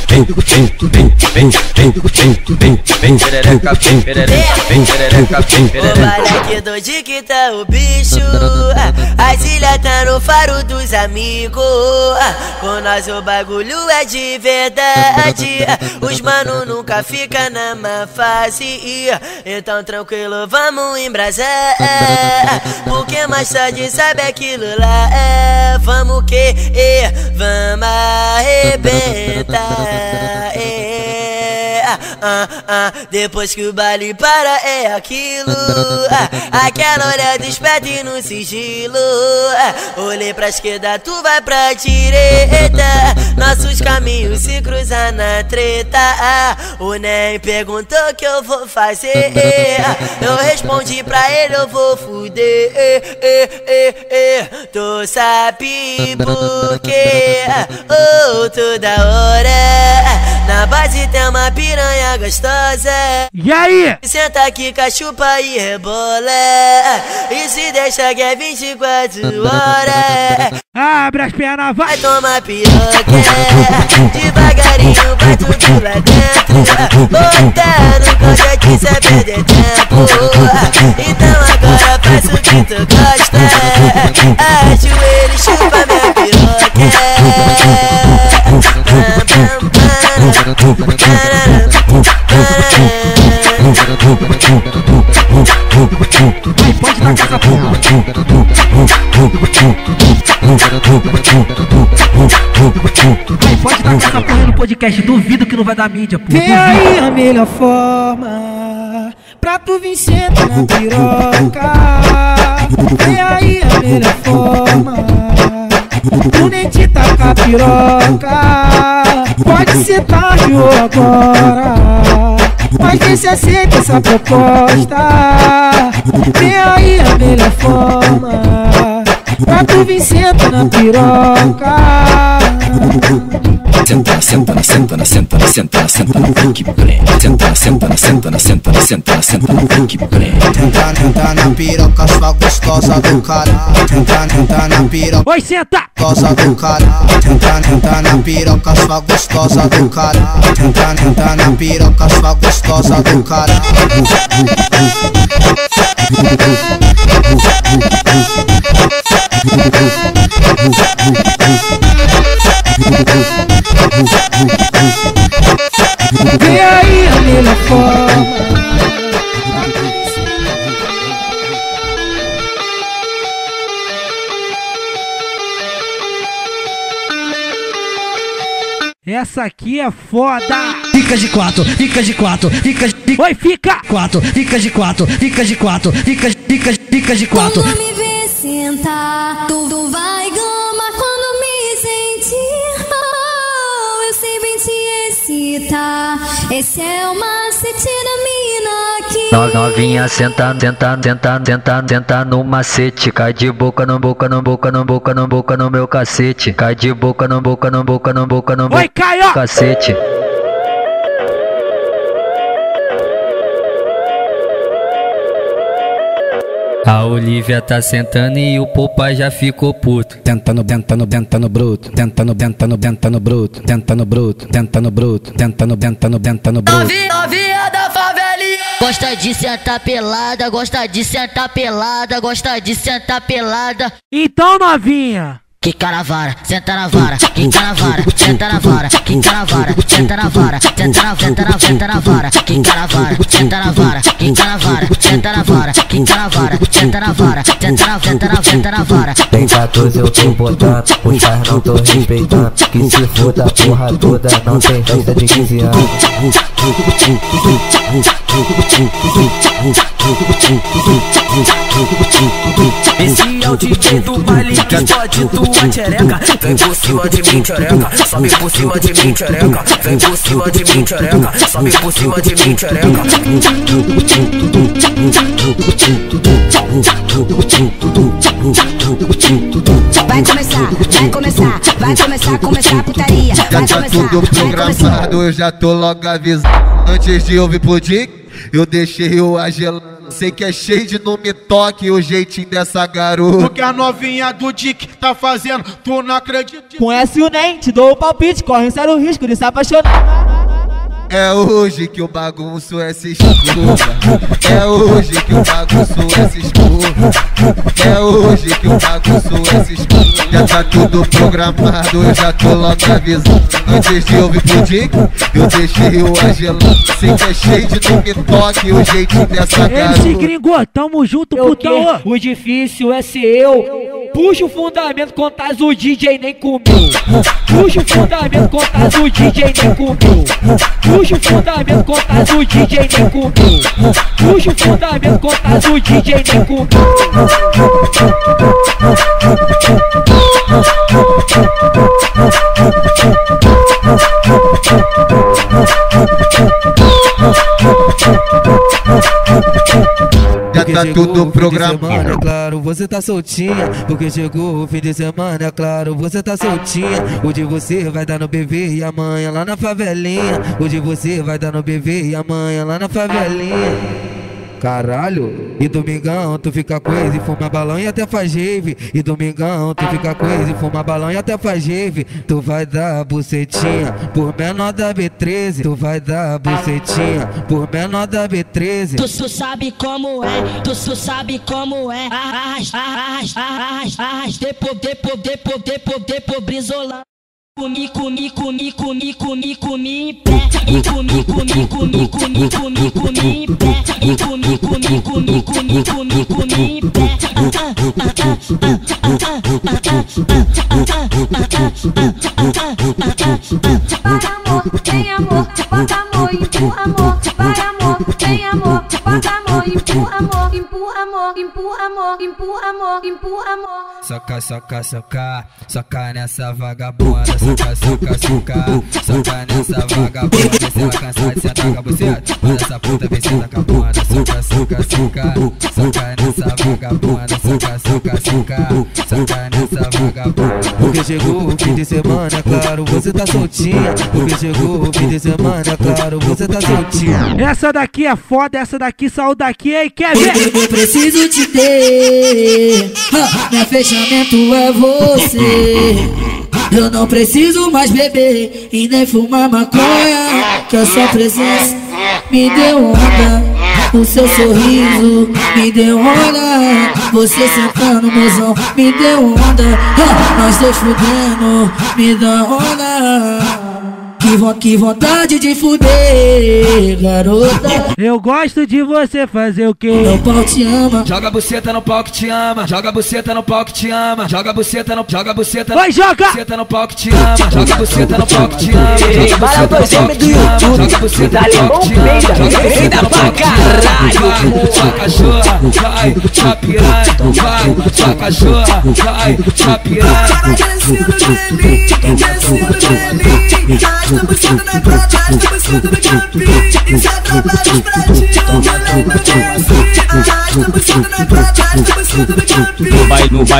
Vem perereca, vem perereca, vem perereca, vem perereca. O baile aqui do Dick tá o bicho. As ilhas tá no faro dos amigos. Com nós o bagulho é de verdade. Os mano nunca fica na má fase. Então tranquilo, vamos embrasar. Porque mais tarde sabe aquilo lá. Vamos que vamos arrebentar. Depois que o baile para é aquilo, aquela olhada esperta e no sigilo. Olhei pra esquerda, tu vai pra direita, nossos caminhos se cruzam na treta. O Ney perguntou o que eu vou fazer, eu respondi pra ele, eu vou fuder. Tu sabe por quê? Toda hora na base tem uma piranha gostosa. E aí? Senta aqui, cachupa e rebola, e se deixa que é 24 horas. Abre as pernas, vai tomar piroca, devagarinho vai tudo lá dentro. Botar no canto cê perder tempo. Então agora faz o que tu gosta, ajoelha e chupa minha piroca. Ai, pode dar casa porra. Ai, pode dar casa porra no podcast. Duvido que não vai dar mídia, pô. Vem aí a melhor forma pra tu vir sentar na piroca. Vem aí a melhor forma tu nem te taca a piroca. Pode ser tarde ou agora, mas vê se aceita essa proposta. Vem aí a melhor forma pra tu vir sentar na piroca. Senta, senta na, senta na, senta na, senta na, senta na, que prende. Senta, senta na, senta na, senta na, senta na, senta na, que prende. Tenta na piroca, sua gostosa do caralho. Tenta na piroca. Oi, senta! Gostosa do caralho. Tenta na piroca, sua gostosa do caralho. Tenta na piroca, sua gostosa do caralho. Vem aí a melhor forma. Essa aqui é foda. Fica de quatro, fica de quatro, fica de... Oi, fica! Quatro, fica de quatro, fica de quatro, fica de quatro. Quando me vê sentar, tu vai gamar quando me sentir. Oh, eu sei bem te excitar. Esse é o macete da mina aqui. Novinha senta, senta, senta, senta, senta no macete. Cai de boca no boca no boca no boca no boca no meu cacete. Cai de boca no boca no boca no boca no meu cacete. A Olivia tá sentando e o Popa já ficou puto. Tenta no bruto, tenta no bruto, tenta no bruto, tenta no bruto, tenta no bruto. Novinha da favelinha. Gosta de sentar pelada, gosta de sentar pelada, gosta de sentar pelada. Então, novinha, quica na vara, senta na vara, quica na vara, senta na vara, quica na vara, senta na vara, senta na vara, quica na vara, senta na vara, quica na vara, senta na vara, quica na vara, senta na vara, senta na vara. Tem 14 eu tô botando, os caras não tô respeitando. Que se foda a porra toda, não tem festa de 15 anos. Esse é o DJ do baile que explode tua tchereca. Vem por cima de mim, tchereca. Sobe por cima de mim, tchereca. Vem por cima de mim, tchereca. Sobe por cima de mim, tchereca. Vai começar a putaria. Já tá tudo programado, eu já tô logo avisando. Antes de ouvir pro Dick, eu deixei o agelando. Sei que é cheio de não me toque o jeitinho dessa garota. O que a novinha do Dick tá fazendo, tu não acredita. Conhece o Ney, te dou o palpite, corre um sério risco de se apaixonar. É hoje que o bagunço é se escova. É hoje que o bagunço é se escova. É hoje que o bagunço é se escova. Já tá tudo programado, eu já tô logo avisando. Antes de ouvir pro Dick, eu deixei o agelando. Sei que é cheio de não me toque o jeitinho dessa garota. Esse gringo, tamo junto, putão. O difícil é ser eu. Puxa o fundamento, contas o DJ nem comeu. Puxa o fundamento, contas o DJ nem comeu. Puxa o fundamento, contas o DJ nem comeu. Puxa o fundamento, contas o DJ nem comeu. Já tá tudo programado. É claro, você tá soltinha, porque chegou o fim de semana, é claro, você tá soltinha. Hoje você vai dar no bebê e amanhã lá na favelinha. Hoje você vai dar no bebê e amanhã lá na favelinha. Caralho, e domingão tu fica coisa e fuma balão e até faz rave. E domingão tu fica coisa e fuma balão e até faz rave. Tu vai dar bucetinha por menor da B13. Tu vai dar bucetinha por menor da B13. Tu sabe como é, tu sabe como é. Depois brisolão. Comi em pé. E comi em pé. E comi em pé. Para amor, tem amor, bota amor, empurra amor. Para amor, tem amor, bota amor, empurra amor, empurra amor, empurra amor, empurra amor, empurra amor. Soca, soca, soca, soca nessa vagabunda. Soca, soca, soca, soca nessa vagabunda. Se ela cansar de sentar com a buceta, manda essa puta vem sentar com a bunda. Soca, soca, soca, soca nessa vagabunda. Soca, soca, soca, soca nessa vagabunda. Porque chegou o fim de semana, é claro, você tá soltinha. Porque chegou o fim de semana, é claro, você tá soltinha. Essa daqui é foda, essa daqui saiu daqui, hein? Quer ver? Eu preciso te ter, meu fechamento é você. Eu não preciso mais beber e nem fumar maconha, que a sua presença me deu onda. O seu sorriso me deu onda. Você sentando, mozão, me deu onda. Nós dois fudendo, me dá onda. Que vontade de fuder, garota. Eu gosto de você fazer o quê? Meu pau te ama. Joga a buceta no pau que te ama. Joga a buceta no pau que te ama. Joga a buceta no... Joga a buceta... Vai, joga! Buceta no pau que te ama. Joga a buceta no pau que te ama. Para dois homens do YouTube. Joga a buceta Dá limão, peida. Peida pra caralho. Sua cachorra, vai, sua piranha. Vai, sua cachorra, vai, sua piranha. Descendo de mim, descendo de mim. Arrasta a buceta na grota, arrasta a buceta no campinho. Isso é trabalho pra ti, eu não lembro assim. Arrasta a buceta na grota, arrasta a buceta no campinho. No baile do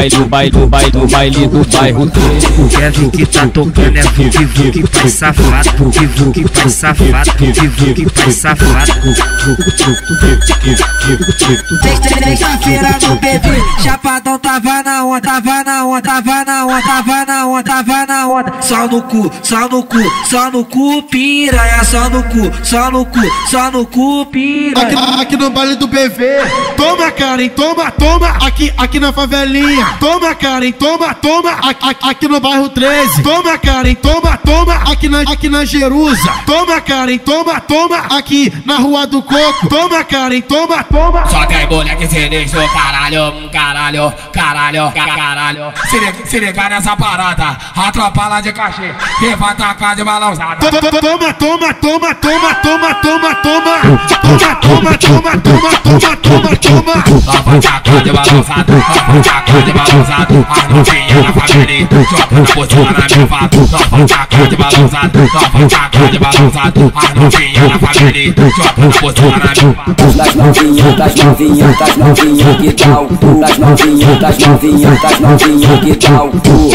bairro 3. O Kevin que tá tocando é Vuki pai safado. Vuki pai safado. Vuki pai safado. Sexta-feira no bebê, Chapadão tava na onda, tava na onda, tava na onda, tava na onda, tava na onda. Só no cu, só no cu, só no cu, piranha, só no cu, só no cu, só no cu, piranha. Aqui no baile do BV, toma Karen, toma, toma. Aqui na favelinha, toma Karen, toma, toma. Aqui no bairro 13, toma Karen, toma, toma. Aqui na Jerusa, toma Karen, toma, toma. Aqui na Rua do Coco, toma Karen, toma, toma. Só tem moleque sinistro, caralho, caralho, caralho, caralho. Se liga nessa parada, a tropa lá de cachê, que vai tacar de balançada. Toma, toma, toma, toma, toma, toma, toma, toma. Toma, toma, toma, toma, toma, toma, toma. Só vai tacar de balançada, só vai tacar de balançada. As novinhas na família, jogando a postura na minha fato. Só vai tacar de balançada, só vai tacar de balançada. As novinhas na família, jogando a postura na minha fato. Das novinhas, das novinhas, das novinhas que tal? Das novinhas, das novinhas, das novinhas que tal?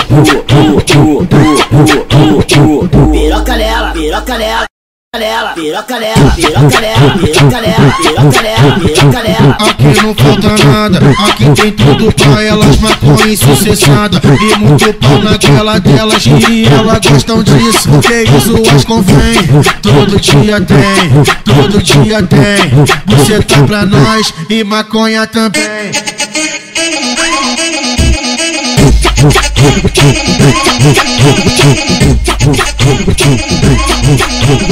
Piroca nela, piroca nela. Piroca nela, piroca nela, piroca nela, piroca nela, piroca nela. Aqui não falta nada, aqui tem tudo pra elas, maconha insucessada. E muito pau naquela delas, e elas gostam disso. Que isso as convém, todo dia tem, todo dia tem. Você tá pra nós e maconha também.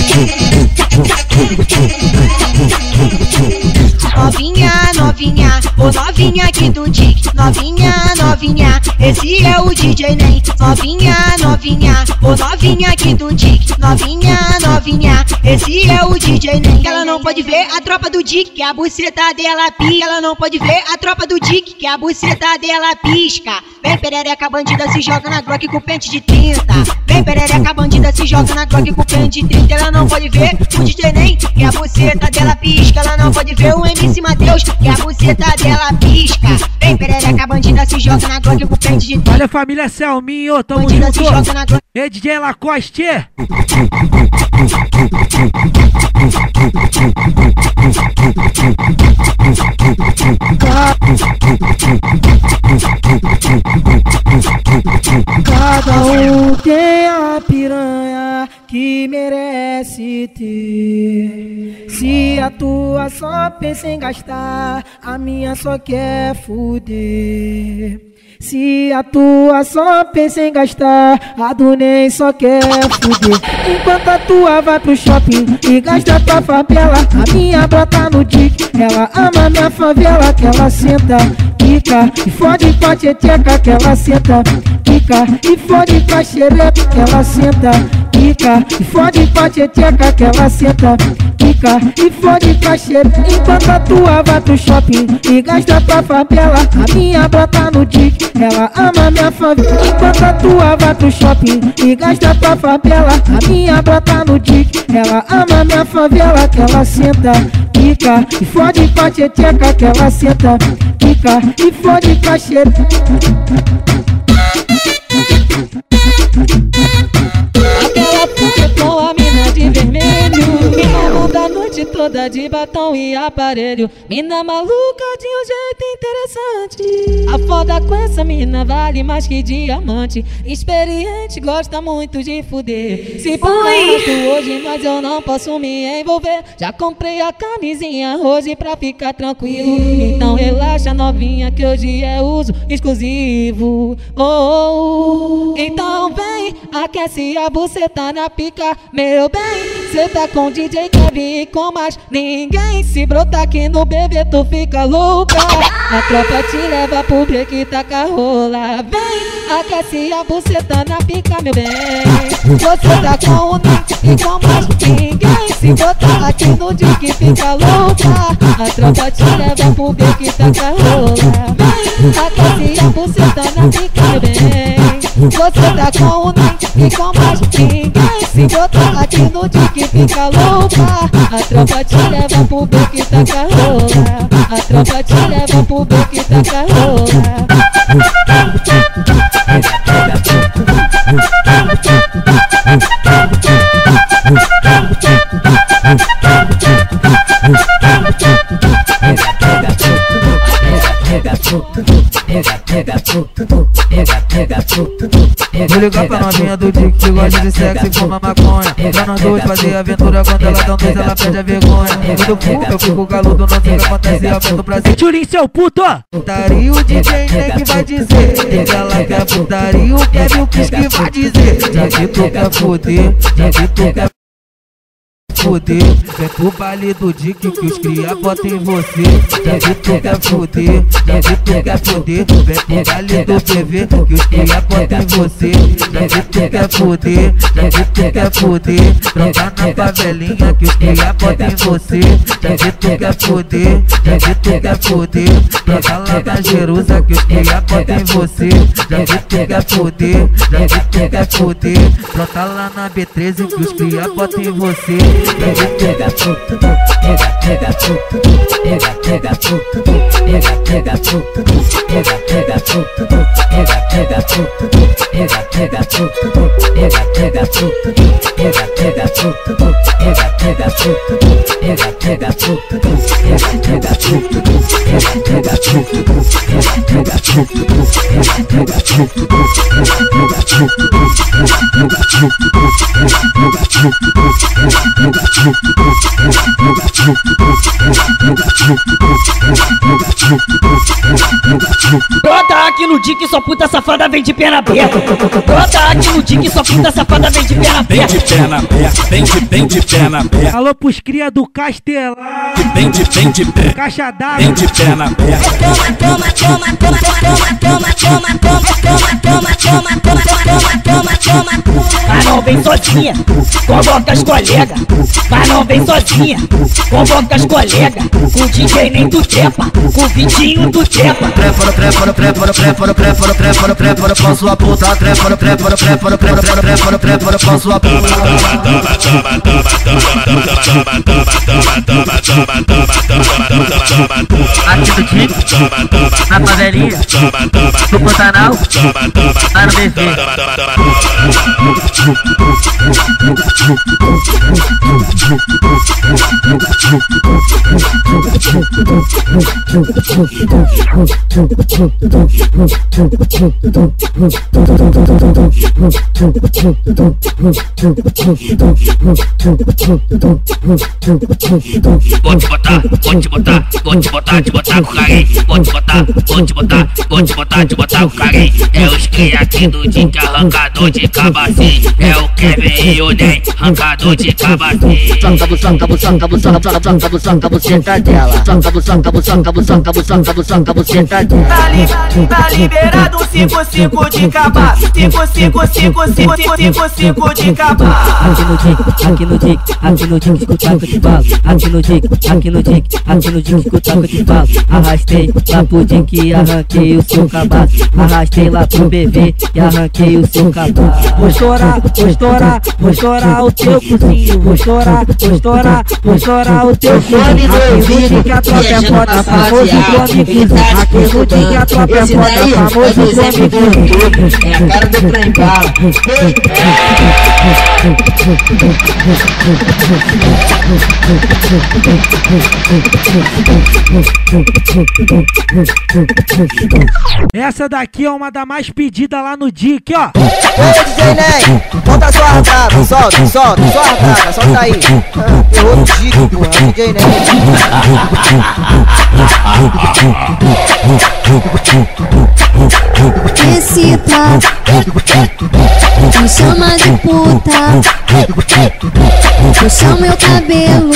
Novinha, novinha, ô novinha aqui do Dick. Novinha, novinha, esse é o DJ Ney. Novinha, novinha, ô novinha aqui do Dick. Novinha, novinha, esse é o DJ Ney. Ela não pode ver a tropa do Dick, que a buceta dela pisca. Ela não pode ver a tropa do Dick, que a buceta dela pisca. Vem perereca bandida, se joga na Glock com pente de 30. Vem perereca bandida, se joga na Glock com pente de 30. Ela não pode ver o DJ Ney, que a buceta dela pisca. Ela não pode ver o MC Mateus, que a buceta dela pisca. Vem perereca bandida, se joga na Glock com pente de 30. Olha, família Selminho, tamo bandida junto. Se joga na Glock. Ei, DJ Lacoste. Cada um tem a piranha que merece ter. Se a tua só pensa em gastar, a minha só quer fuder. Se a tua só pensa em gastar, a do Ney só quer fuder. Enquanto a tua vai pro shopping e gasta tua favela, a minha brota no Dick. Ela ama minha favela, que ela senta, quica e fode com a tcheteca, que ela senta, quica e fode com a xereca, que ela senta, quica e fode com a tcheteca, que ela senta, quica e fode com a xereca. Enquanto a tua vai pro shopping e gasta tua favela, a minha brota no Dick. Ela ama minha favela. Enquanto a tua vai pro shopping e gasta tua favela, a minha brota no Dick. Ela ama minha favela, que ela senta, quica e fode com a tcheteca, que ela senta, quica e fode com a xereca. Aquela foto com a mina de vermelho, mina da noite toda de batom e aparelho, mina maluca de um jeito interessante. A foda com essa mina vale mais que diamante. Experiente, gosta muito de fuder. Se for hoje, mas eu não posso me envolver. Já comprei a camisinha hoje pra ficar tranquilo. Então relaxa novinha que hoje é uso exclusivo. Oh, então vem, aquece a buceta na pica, meu bem. Cê tá com DJ Kevin e com mais ninguém. Se brotar aqui no bebê tu fica louca. A tropa te leva pro break, taca rola. Vem, aquece a buceta na pica, meu bem. Você tá com o Nick e com mais ninguém. Se botar aqui no Dick fica louca. A tropa te leva pro break, taca rola. Vem, aquece a buceta na pica, meu bem. Você tá com o Nick e com mais ninguém. Se botar aqui no Dick fica louca. A tropa te leva pro break, taca rola. A tropa te leva pro break, taca rola. Vou ligar pra novinha do Dick que gosta de sexo e fuma maconha. Pra nós dois fazer aventura, quando ela dá um dois ela perde a vergonha. Quando fumo eu fico caludo, não sei o que acontece, aumenta o prazer. Tchurim, seu puto! Putaria o DJ Ney que vai dizer. Ela quer putaria, o Kevin que vai dizer. Já que tu quer foder, já que tu quer fuder, vem pro baile do Dick que os cria botam em você. Já que tu quer fuder, já que tu quer fuder, vem pro baile do PV que os cria botam em você. Já que tu quer fuder, já que tu quer fuder, troca na favelinha que os cria botam em você. Já que tu quer fuder, já que tu quer fuder, troca lá na Jerusa que os cria botam em você. Já que tu quer fuder, já que tu quer fuder, troca lá na B13 que os cria botam em você. Pega, pega, tudo, pega, pega, tudo, pega, pega, tudo, pega, pega, tudo, pega, pega, tudo, pega, pega, tudo, pega, pega, tudo, pega, pega, tudo, pega, pega, tudo, pega, pega, tudo, pega, pega, tudo, pega, pega, tudo, pega, pega, tudo, pega, pega, tudo, pega, pega, tudo, pega, pega, tudo, pega, pega, tudo, Brota aqui no Dick, sua puta safada vem de perna aberta. Brota aqui no Dick, sua puta safada vem de perna aberta. Vem de perna aberta, vem de perna aberta. Alô pros cria do Castelar. Vem de perna. Caixa d'água. Vem de perna aberta. Mas não vem sozinha, convoca as colegas. Mas não vem sozinha, convoca as colegas. Com DJ nem tu trepa, com Vitinho tu trepa. Trepa com sua puta. Trepa com sua puta. Aqui do Dick, na favelinha, no Pantanal, lá no BV. Vou te botar com caguei. Vou te botar com caguei. É os cria aqui do Dick, arrancador de cabacinho. É o Kevin e o Ney, arrancador de cabacinho. Soca a buceta dela. Soca a buceta dela. Tá liberado 5-5 de cabaço. 5-5 de cabaço. Aqui no Dick, escuta que eu te falo. Aqui no Dick, escuta que eu te falo. Arrastei lá pro Dick e arranquei o seu cabaço. Arrastei lá pro BV e arranquei o seu cabaço. Vou estourar o teu cozinho. Vou estourar o teu cozinho. Aqui no Dick a tropa é foda, famoso Chrome. Aqui no Dick a tropa é foda, famoso Chrome. É a cara do trem bala. Essa daqui é uma da mais pedida lá no Dick, ó. Ô DJ Ney, bota sua arcada, solta sua arcada, solta aí. Errou do Dick, porra, DJ Ney. Excita, me chama de puta, puxa meu cabelo,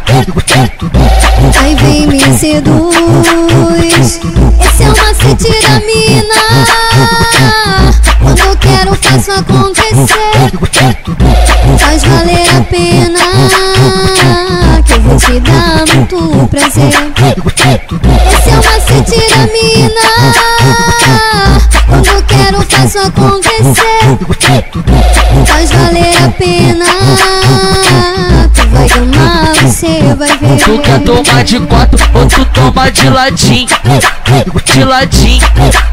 aí vem me seduz. Esse é o macete da mina, quando eu quero faço acontecer. Faz valer a pena, que eu vou te dar muito prazer. Esse é o macete da mina, quando eu quero faço acontecer. Faz valer a pena, tu vai amar, você vai ver. Tu quer tomar de 4 ou tu toma de ladinho? De ladinho.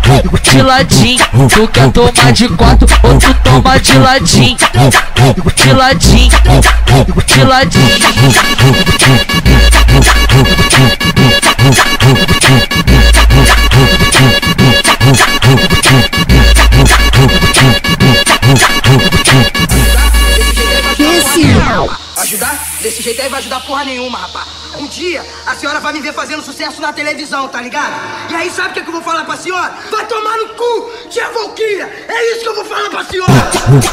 Tu quer tomar de 4 ou tu toma de ladinho? De ladinho. Ajudar? Desse jeito aí vai ajudar porra nenhuma, rapaz. Um dia a senhora vai me ver fazendo sucesso na televisão, tá ligado? E aí sabe o que eu vou falar pra senhora? Vai tomar no cu, tia Valquíria! É isso que eu vou falar pra senhora!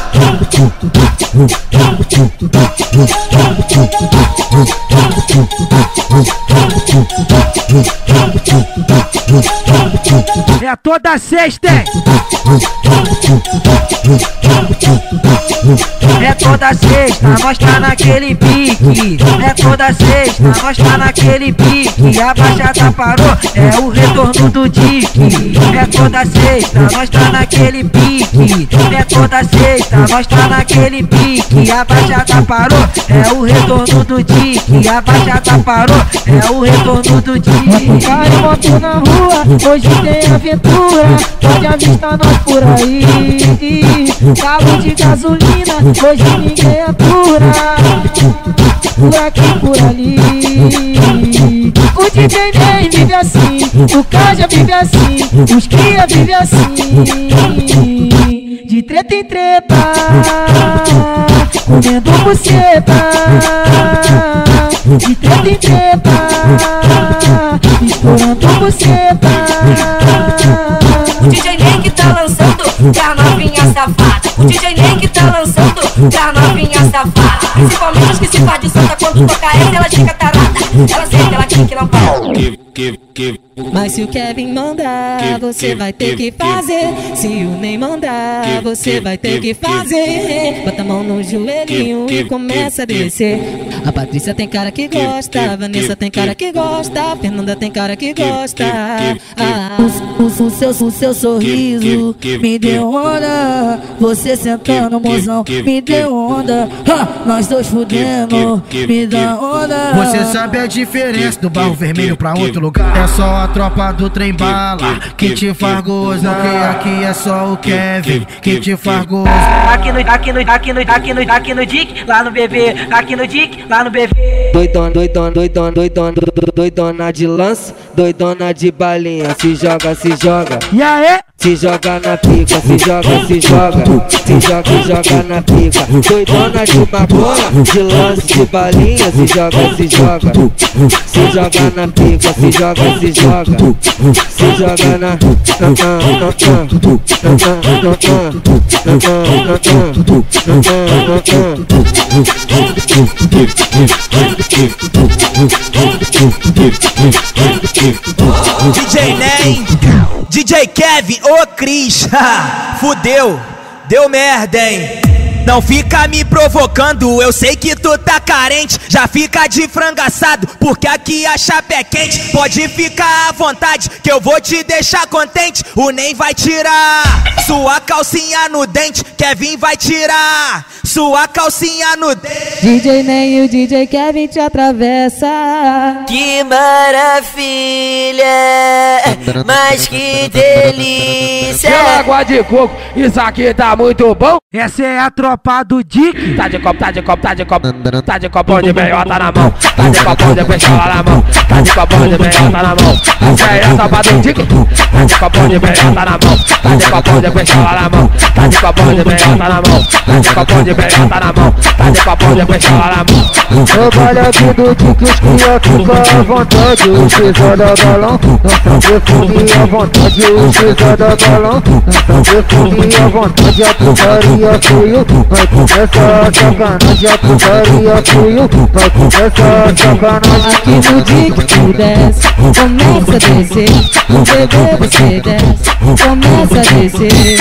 É toda sexta, hein? É toda sexta, nós tá naquele pique. É toda sexta, nós tá naquele pique. A baixada parou, é o retorno do Dick. É toda sexta, nós tá naquele pique. É toda sexta, nós tá naquele pique. A baixada parou, é o retorno do Dick. A baixada parou, é o retorno do Dick. Cai moto na rua, hoje tem aventura. Pode avistar nós por aí. Carro de gasolina, hoje ninguém atura. Por aqui, por ali. O DJ nem vive assim, o Caja vive assim, os cria vive assim. De treta em treta, comendo buceta. De treta envolvido em treta, estourando buceta. O DJ Ney que tá lançando, que a novinha safada. O DJ Ney que tá lançando, que a novinha safada. Principalmente os que se faz de santa, quando toca essa ela fica tarada. Ela sente, ela que não para. Mas se o Kevin mandar, você vai ter que fazer. Se o Ney mandar, você vai ter que fazer. Bota a mão no joelhinho e começa a descer. A Patrícia tem cara que gosta, a Vanessa tem cara que gosta, a Fernanda tem cara que gosta. O seu sorriso me deu onda, você sentando, mozão, me deu onda. Nós dois fudendo, me dá onda. Você sabe a diferença do Barro Vermelho pra outro lugar? É só a tropa do trem bala que te faz gozar, que aqui é só o Kevin que te faz gozar. Aqui no Dick, lá no bebê. Aqui no Dick, lá no bebê. Doidona de lança, doidona de balinha. Se joga, se joga. E aí? Se joga na pica, se joga, se joga. Se joga na pica. Doidona de maconha, de lança, de balinha. Se joga, se joga. Se joga na pica, se joga, se joga. Se joga na DJ Ney, DJ Kevin, ô Cris, fudeu, deu merda, hein? Não fica me provocando, eu sei que tu tá carente. Já fica de frango assado, porque aqui a chapa é quente. Pode ficar à vontade, que eu vou te deixar contente. O Ney vai tirar sua calcinha no dente, Kevin vai tirar sua calcinha no dente. DJ Ney e o DJ Kevin te atravessa. Que maravilha, mas que delícia. Pela água de coco, isso aqui tá muito bom. Essa é a tropa do Dick. Tá de copo, tá de copo, tá de copo. Tá de copão de meiota na mão. Tá de copão de pistola na mão. Tá de copão de meiota na mão. Essa é a tropa do Dick. Tá de copão de meiota na mão. Tá de copão de pistola na mão. Tá de copão de meiota na mão. Tá de copão de meiota na mão. Tá de copão de pistola na mão. Trabalha aqui no Dick, os cria fica à vontade. Os pisa da balão, não sabe fumir à vontade. Os pisa da balão, não sabe fumir à vontade. A putaria fluiu, vai começar a sacanagem. A putaria fluiu, vai começar a sacanagem. Aqui no Dick tu desce, começa a descer. No bebê você desce, começa a descer.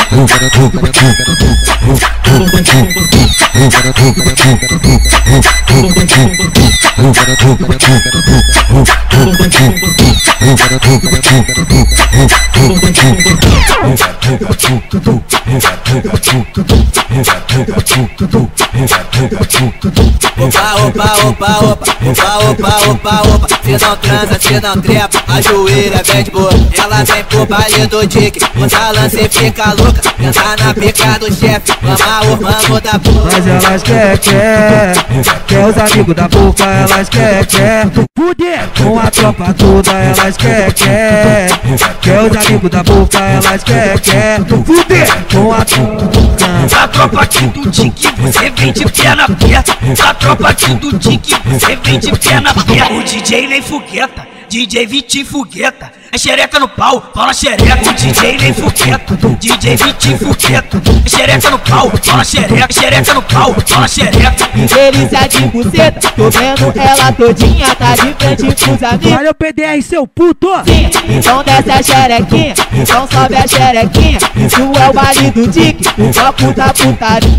Opa, cê não transa, cê não trepa, ajoelha bem de boa. Ela vem pro baile do Dick, o salão cê fica louca. Pensa na pica do chefe, ama o ramo da boca. Mas elas quer os amigos da boca, elas quer fuder com a tropa toda, elas quer os amigos da boca, elas quer fuder com a tropa. A tropa aqui do Dick, você vem de pé na pé. A tropa aqui do Dick, você vem de pé na pé. O DJ nem fogueta, DJ Vitinho fogueta. É xereca no pau, pau na xereca. O DJ nem fogueta, DJ Vitinho fogueta. É xereca no pau, pau na xereca. Xereca no pau, pau na xereca. Delícia de buceta, tô vendo ela todinha, tá de frente pros amigos. Valeu PDR, seu puto! Sim, então desce a xerequinha, então sobe a xerequinha. Tu é o baile do Dick, o foco da putaria.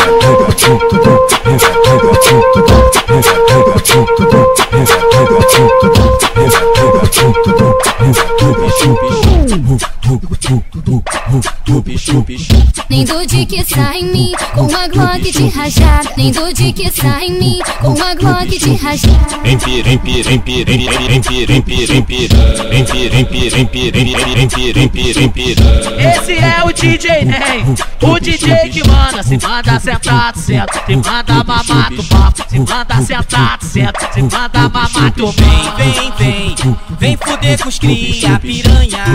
Nem do Dick sai em mim com uma Glock de rajada. Nem do Dick sai em mim com uma Glock de rajada. Esse é o DJ Ney, o DJ que manda. Se manda sentado, senta. Se manda mamar do papo. Se manda sentado, senta. Se manda mamar do papo. Vem fuder com os cria piranha.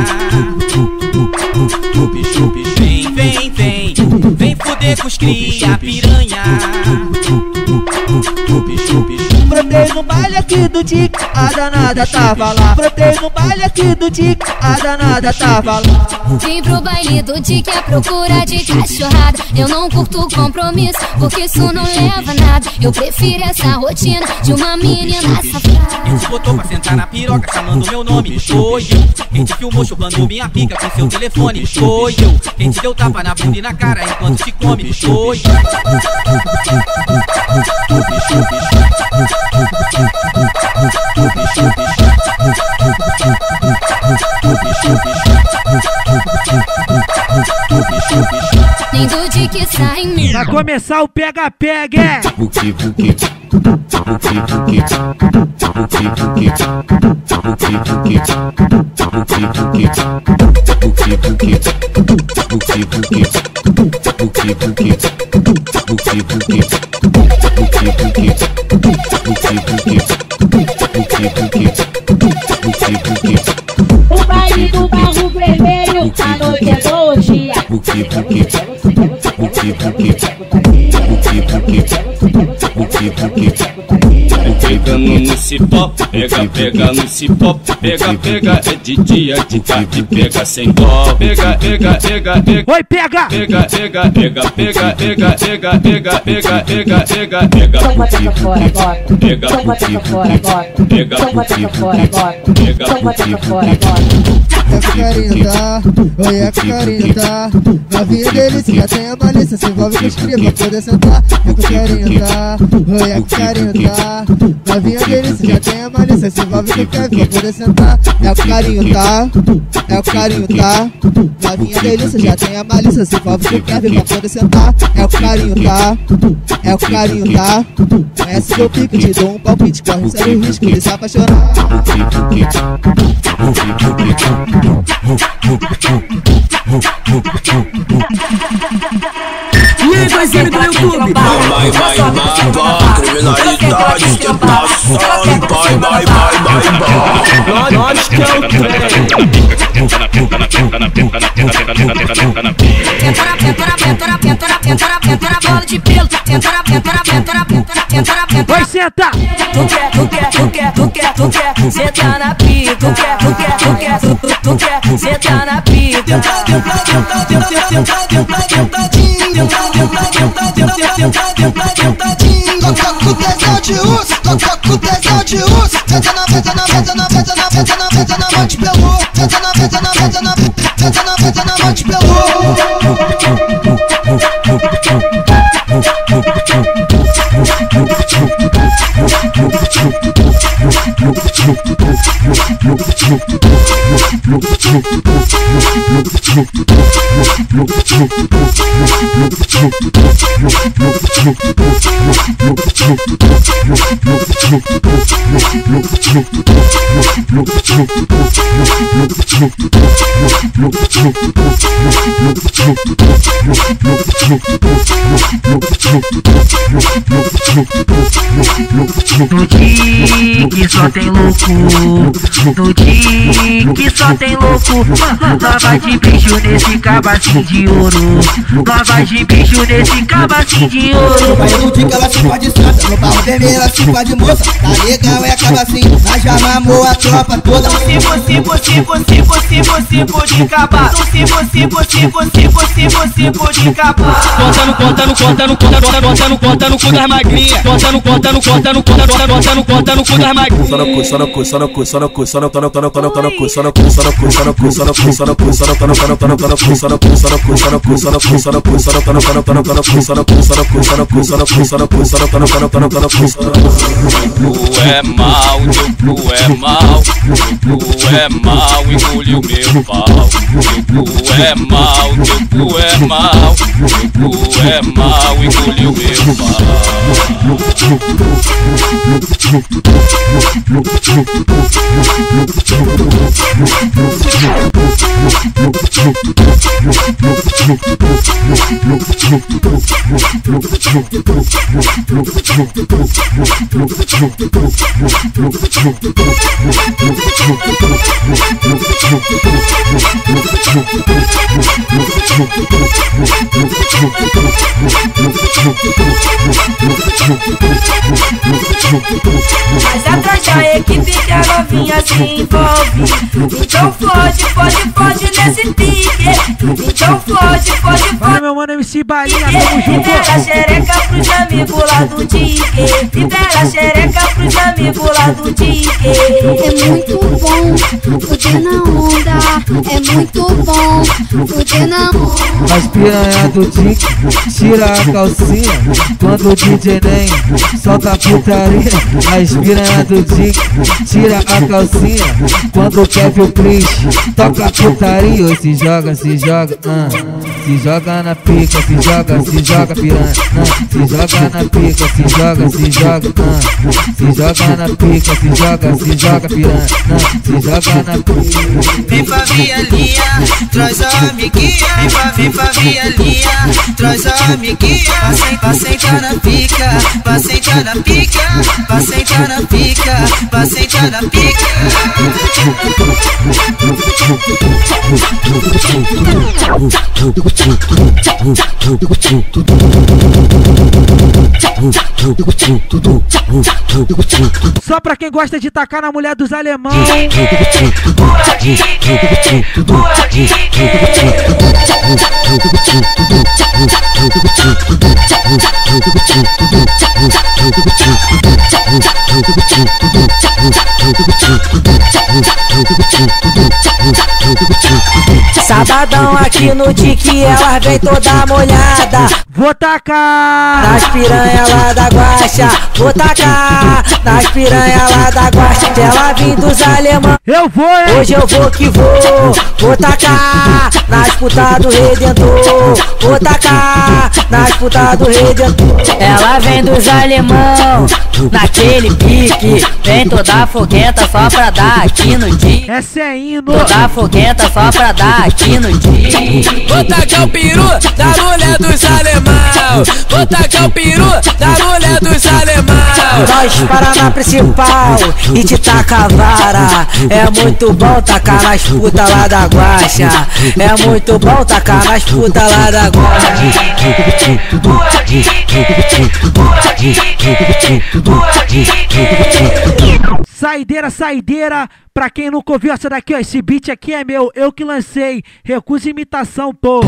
Vem fuder com os cria piranha. Brotei no baile aqui do Tic, a danada tava lá. Brotei no baile aqui do Tic, a danada tava lá. Vim pro baile do Tic à procura de cachorrada. Eu não curto compromisso, porque isso não leva a nada. Eu prefiro essa rotina de uma menina safada. Quem te botou pra sentar na piroca chamando meu nome? Sou eu. Quem te filmou chupando minha pica com seu telefone? Sou eu. Quem te deu tapa na bunda e na cara enquanto te come? Sou eu. Nem do Tic sai em mim. Vai começar o pega-pega, é? O baile do Barro Vermelho, a noite é bom dia. Pegando no cipó, pega no cipó, pega é de dia, de tarde, pega sem dó, pega. Oi, pega! Pega. Toma pra fora agora. Toma pra fora agora. Toma pra fora agora. Toma pra fora agora. É que carinho tá, oi é que carinho tá. Novinha delícia, já tem a malícia, se envolve com os cria pra poder sentar. É que carinho tá, oi é que carinho tá. Novinha delícia, já tem a malícia, se envolve com o Kevin pra poder sentar. É que carinho tá, é que carinho tá. Novinha delícia, já tem a malícia, se envolve com o Kevin pra poder sentar. É que carinho tá, é que carinho tá. Conhece meu pique, te dou um palpite, corre sério risco de se apaixonar. E aí, parceiro do YouTube? Vai, criminalidade, ostentação. Vai. Nós que é o Tenta bola de pelo. Tenta vai sentar. Tu quer, senta na pica. Tu quer, senta na pica. Toca com tesão de urso, toca com tesão de urso. Senta na mão de pelo. Senta na mão de No Tic só tem louco, no Tic só tem louco. Nova de bicho nesse cabacinho de ouro. Nova de bicho nesse cabacinho de ouro. No baile do Tic ela se faz de santa, no Barro Vermelho ela se faz de moça. Tá legal é cabacinho, mas já mamou a tropa toda. Cibo de caba. Cibo de caba. Conta no cu das magrinhas. Conta no cu das magrinhas. É mal, teu cu é mal. Teu cu é mal, engoliu meu pau. Teu cu é mal, teu cu é mal. Teu cu é mal, engoliu meu pau. Mas atrás da equipe que a novinha se envolve. Então fode nesse pique. Então fode. Olha meu mano MC Balinha, tamo junto. Libera xereca pros amigos lá do Tique. Libera xereca pros amigos lá do Tique. É muito bom fuder na onda. É muito bom fuder na onda. As piranha do Dick tira a calcinha quando o DJ nem solta a putaria. As piranha do Dick tira a calcinha quando o Kevin Chris toca a putaria. Oi, se joga, se joga na pica, se joga piranha. Se joga na pica, se joga se joga na pica, se joga piranha. Se joga na pica. Vem pra Vielinha, traz a amiguinha. Vem pra Vielinha, traz a amiguinha. Pra sentar na pica, pra sentar na pica, pra sentar na pica, pra sentar na pica. Só pra quem gosta de tacar na mulher dos alemães. Sabadão aqui no Tique, ela vem toda molhada. Vou tacar nas piranha lá da guaxa. Vou tacar nas piranha lá da guaxa. Ela vem dos alemães. Eu vou, hein? Hoje eu vou que vou. Vou tacar nas putas do Redentor. Vou tacar nas putas do Redentor. Ela vem dos alemão, naquele pique. Vem toda fogueta só pra dar aqui no dia. Essa é hino. Toda fogueta só pra dar aqui no dia. Vou tacar o peru da mulher dos alemão. Vou tacar o peru da mulher dos alemão. Nós para na principal e te taca a vara. É muito bom tacar nas putas lá da guaxa. É muito bom tacar nas putas lá da guaxa. Saideira. Pra quem nunca ouviu essa daqui, ó, esse beat aqui é meu, eu que lancei. Recusa imitação, pô.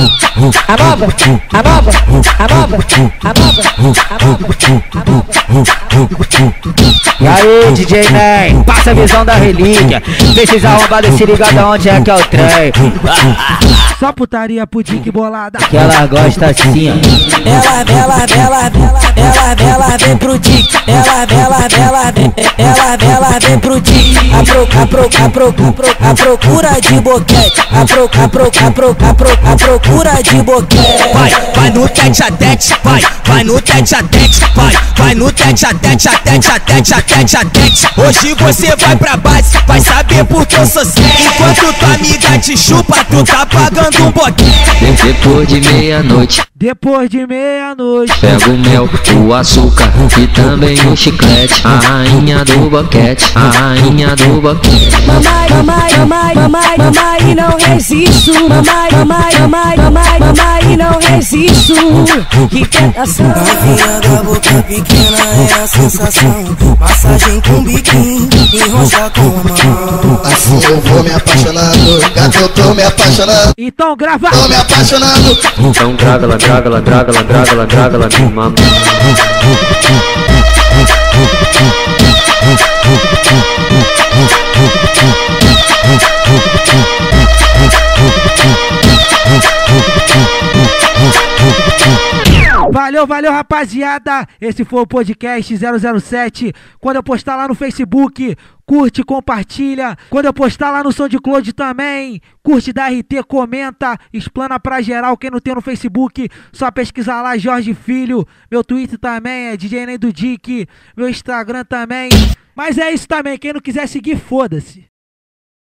E aí, DJ Ney, passa a visão da relíquia. Vê esses arrombados se ligam onde é que é o trem. Só putaria pro Dick bolada. Que ela gosta assim, ó. Ela vem pro Dick. Ela vem pro Dick. A procura de boquete. A procura de boquete. Vai no tete a tete, vai no tete a tete, vai no tete a tete, a tete a tete, a tete a tete. Hoje você vai pra base, vai saber por que eu sou sério. Enquanto tua amiga te chupa, tu tá pagando um boquete. Depois de meia-noite, pega o mel, o açúcar e também o chiclete. A rainha do boquete, a rainha do boquete. Mamãe, não resisto. Mamãe, não resisto. Que tentação. Novinha da boca pequena é a sensação. Massagem com biquinho, enrocha com a mão. Assim eu vou me apaixonando, gato, eu tô me apaixonando. Então grava. Tô me apaixonando. então draga ela, minha mama. Valeu, rapaziada. Esse foi o podcast 007. Quando eu postar lá no Facebook, curte, compartilha. Quando eu postar lá no SoundCloud também, curte, dá RT, comenta, explana pra geral. Quem não tem no Facebook, só pesquisar lá Jorge Filho. Meu Twitter também é DJ Ney do Dick. Meu Instagram também. Mas é isso também, quem não quiser seguir, foda-se.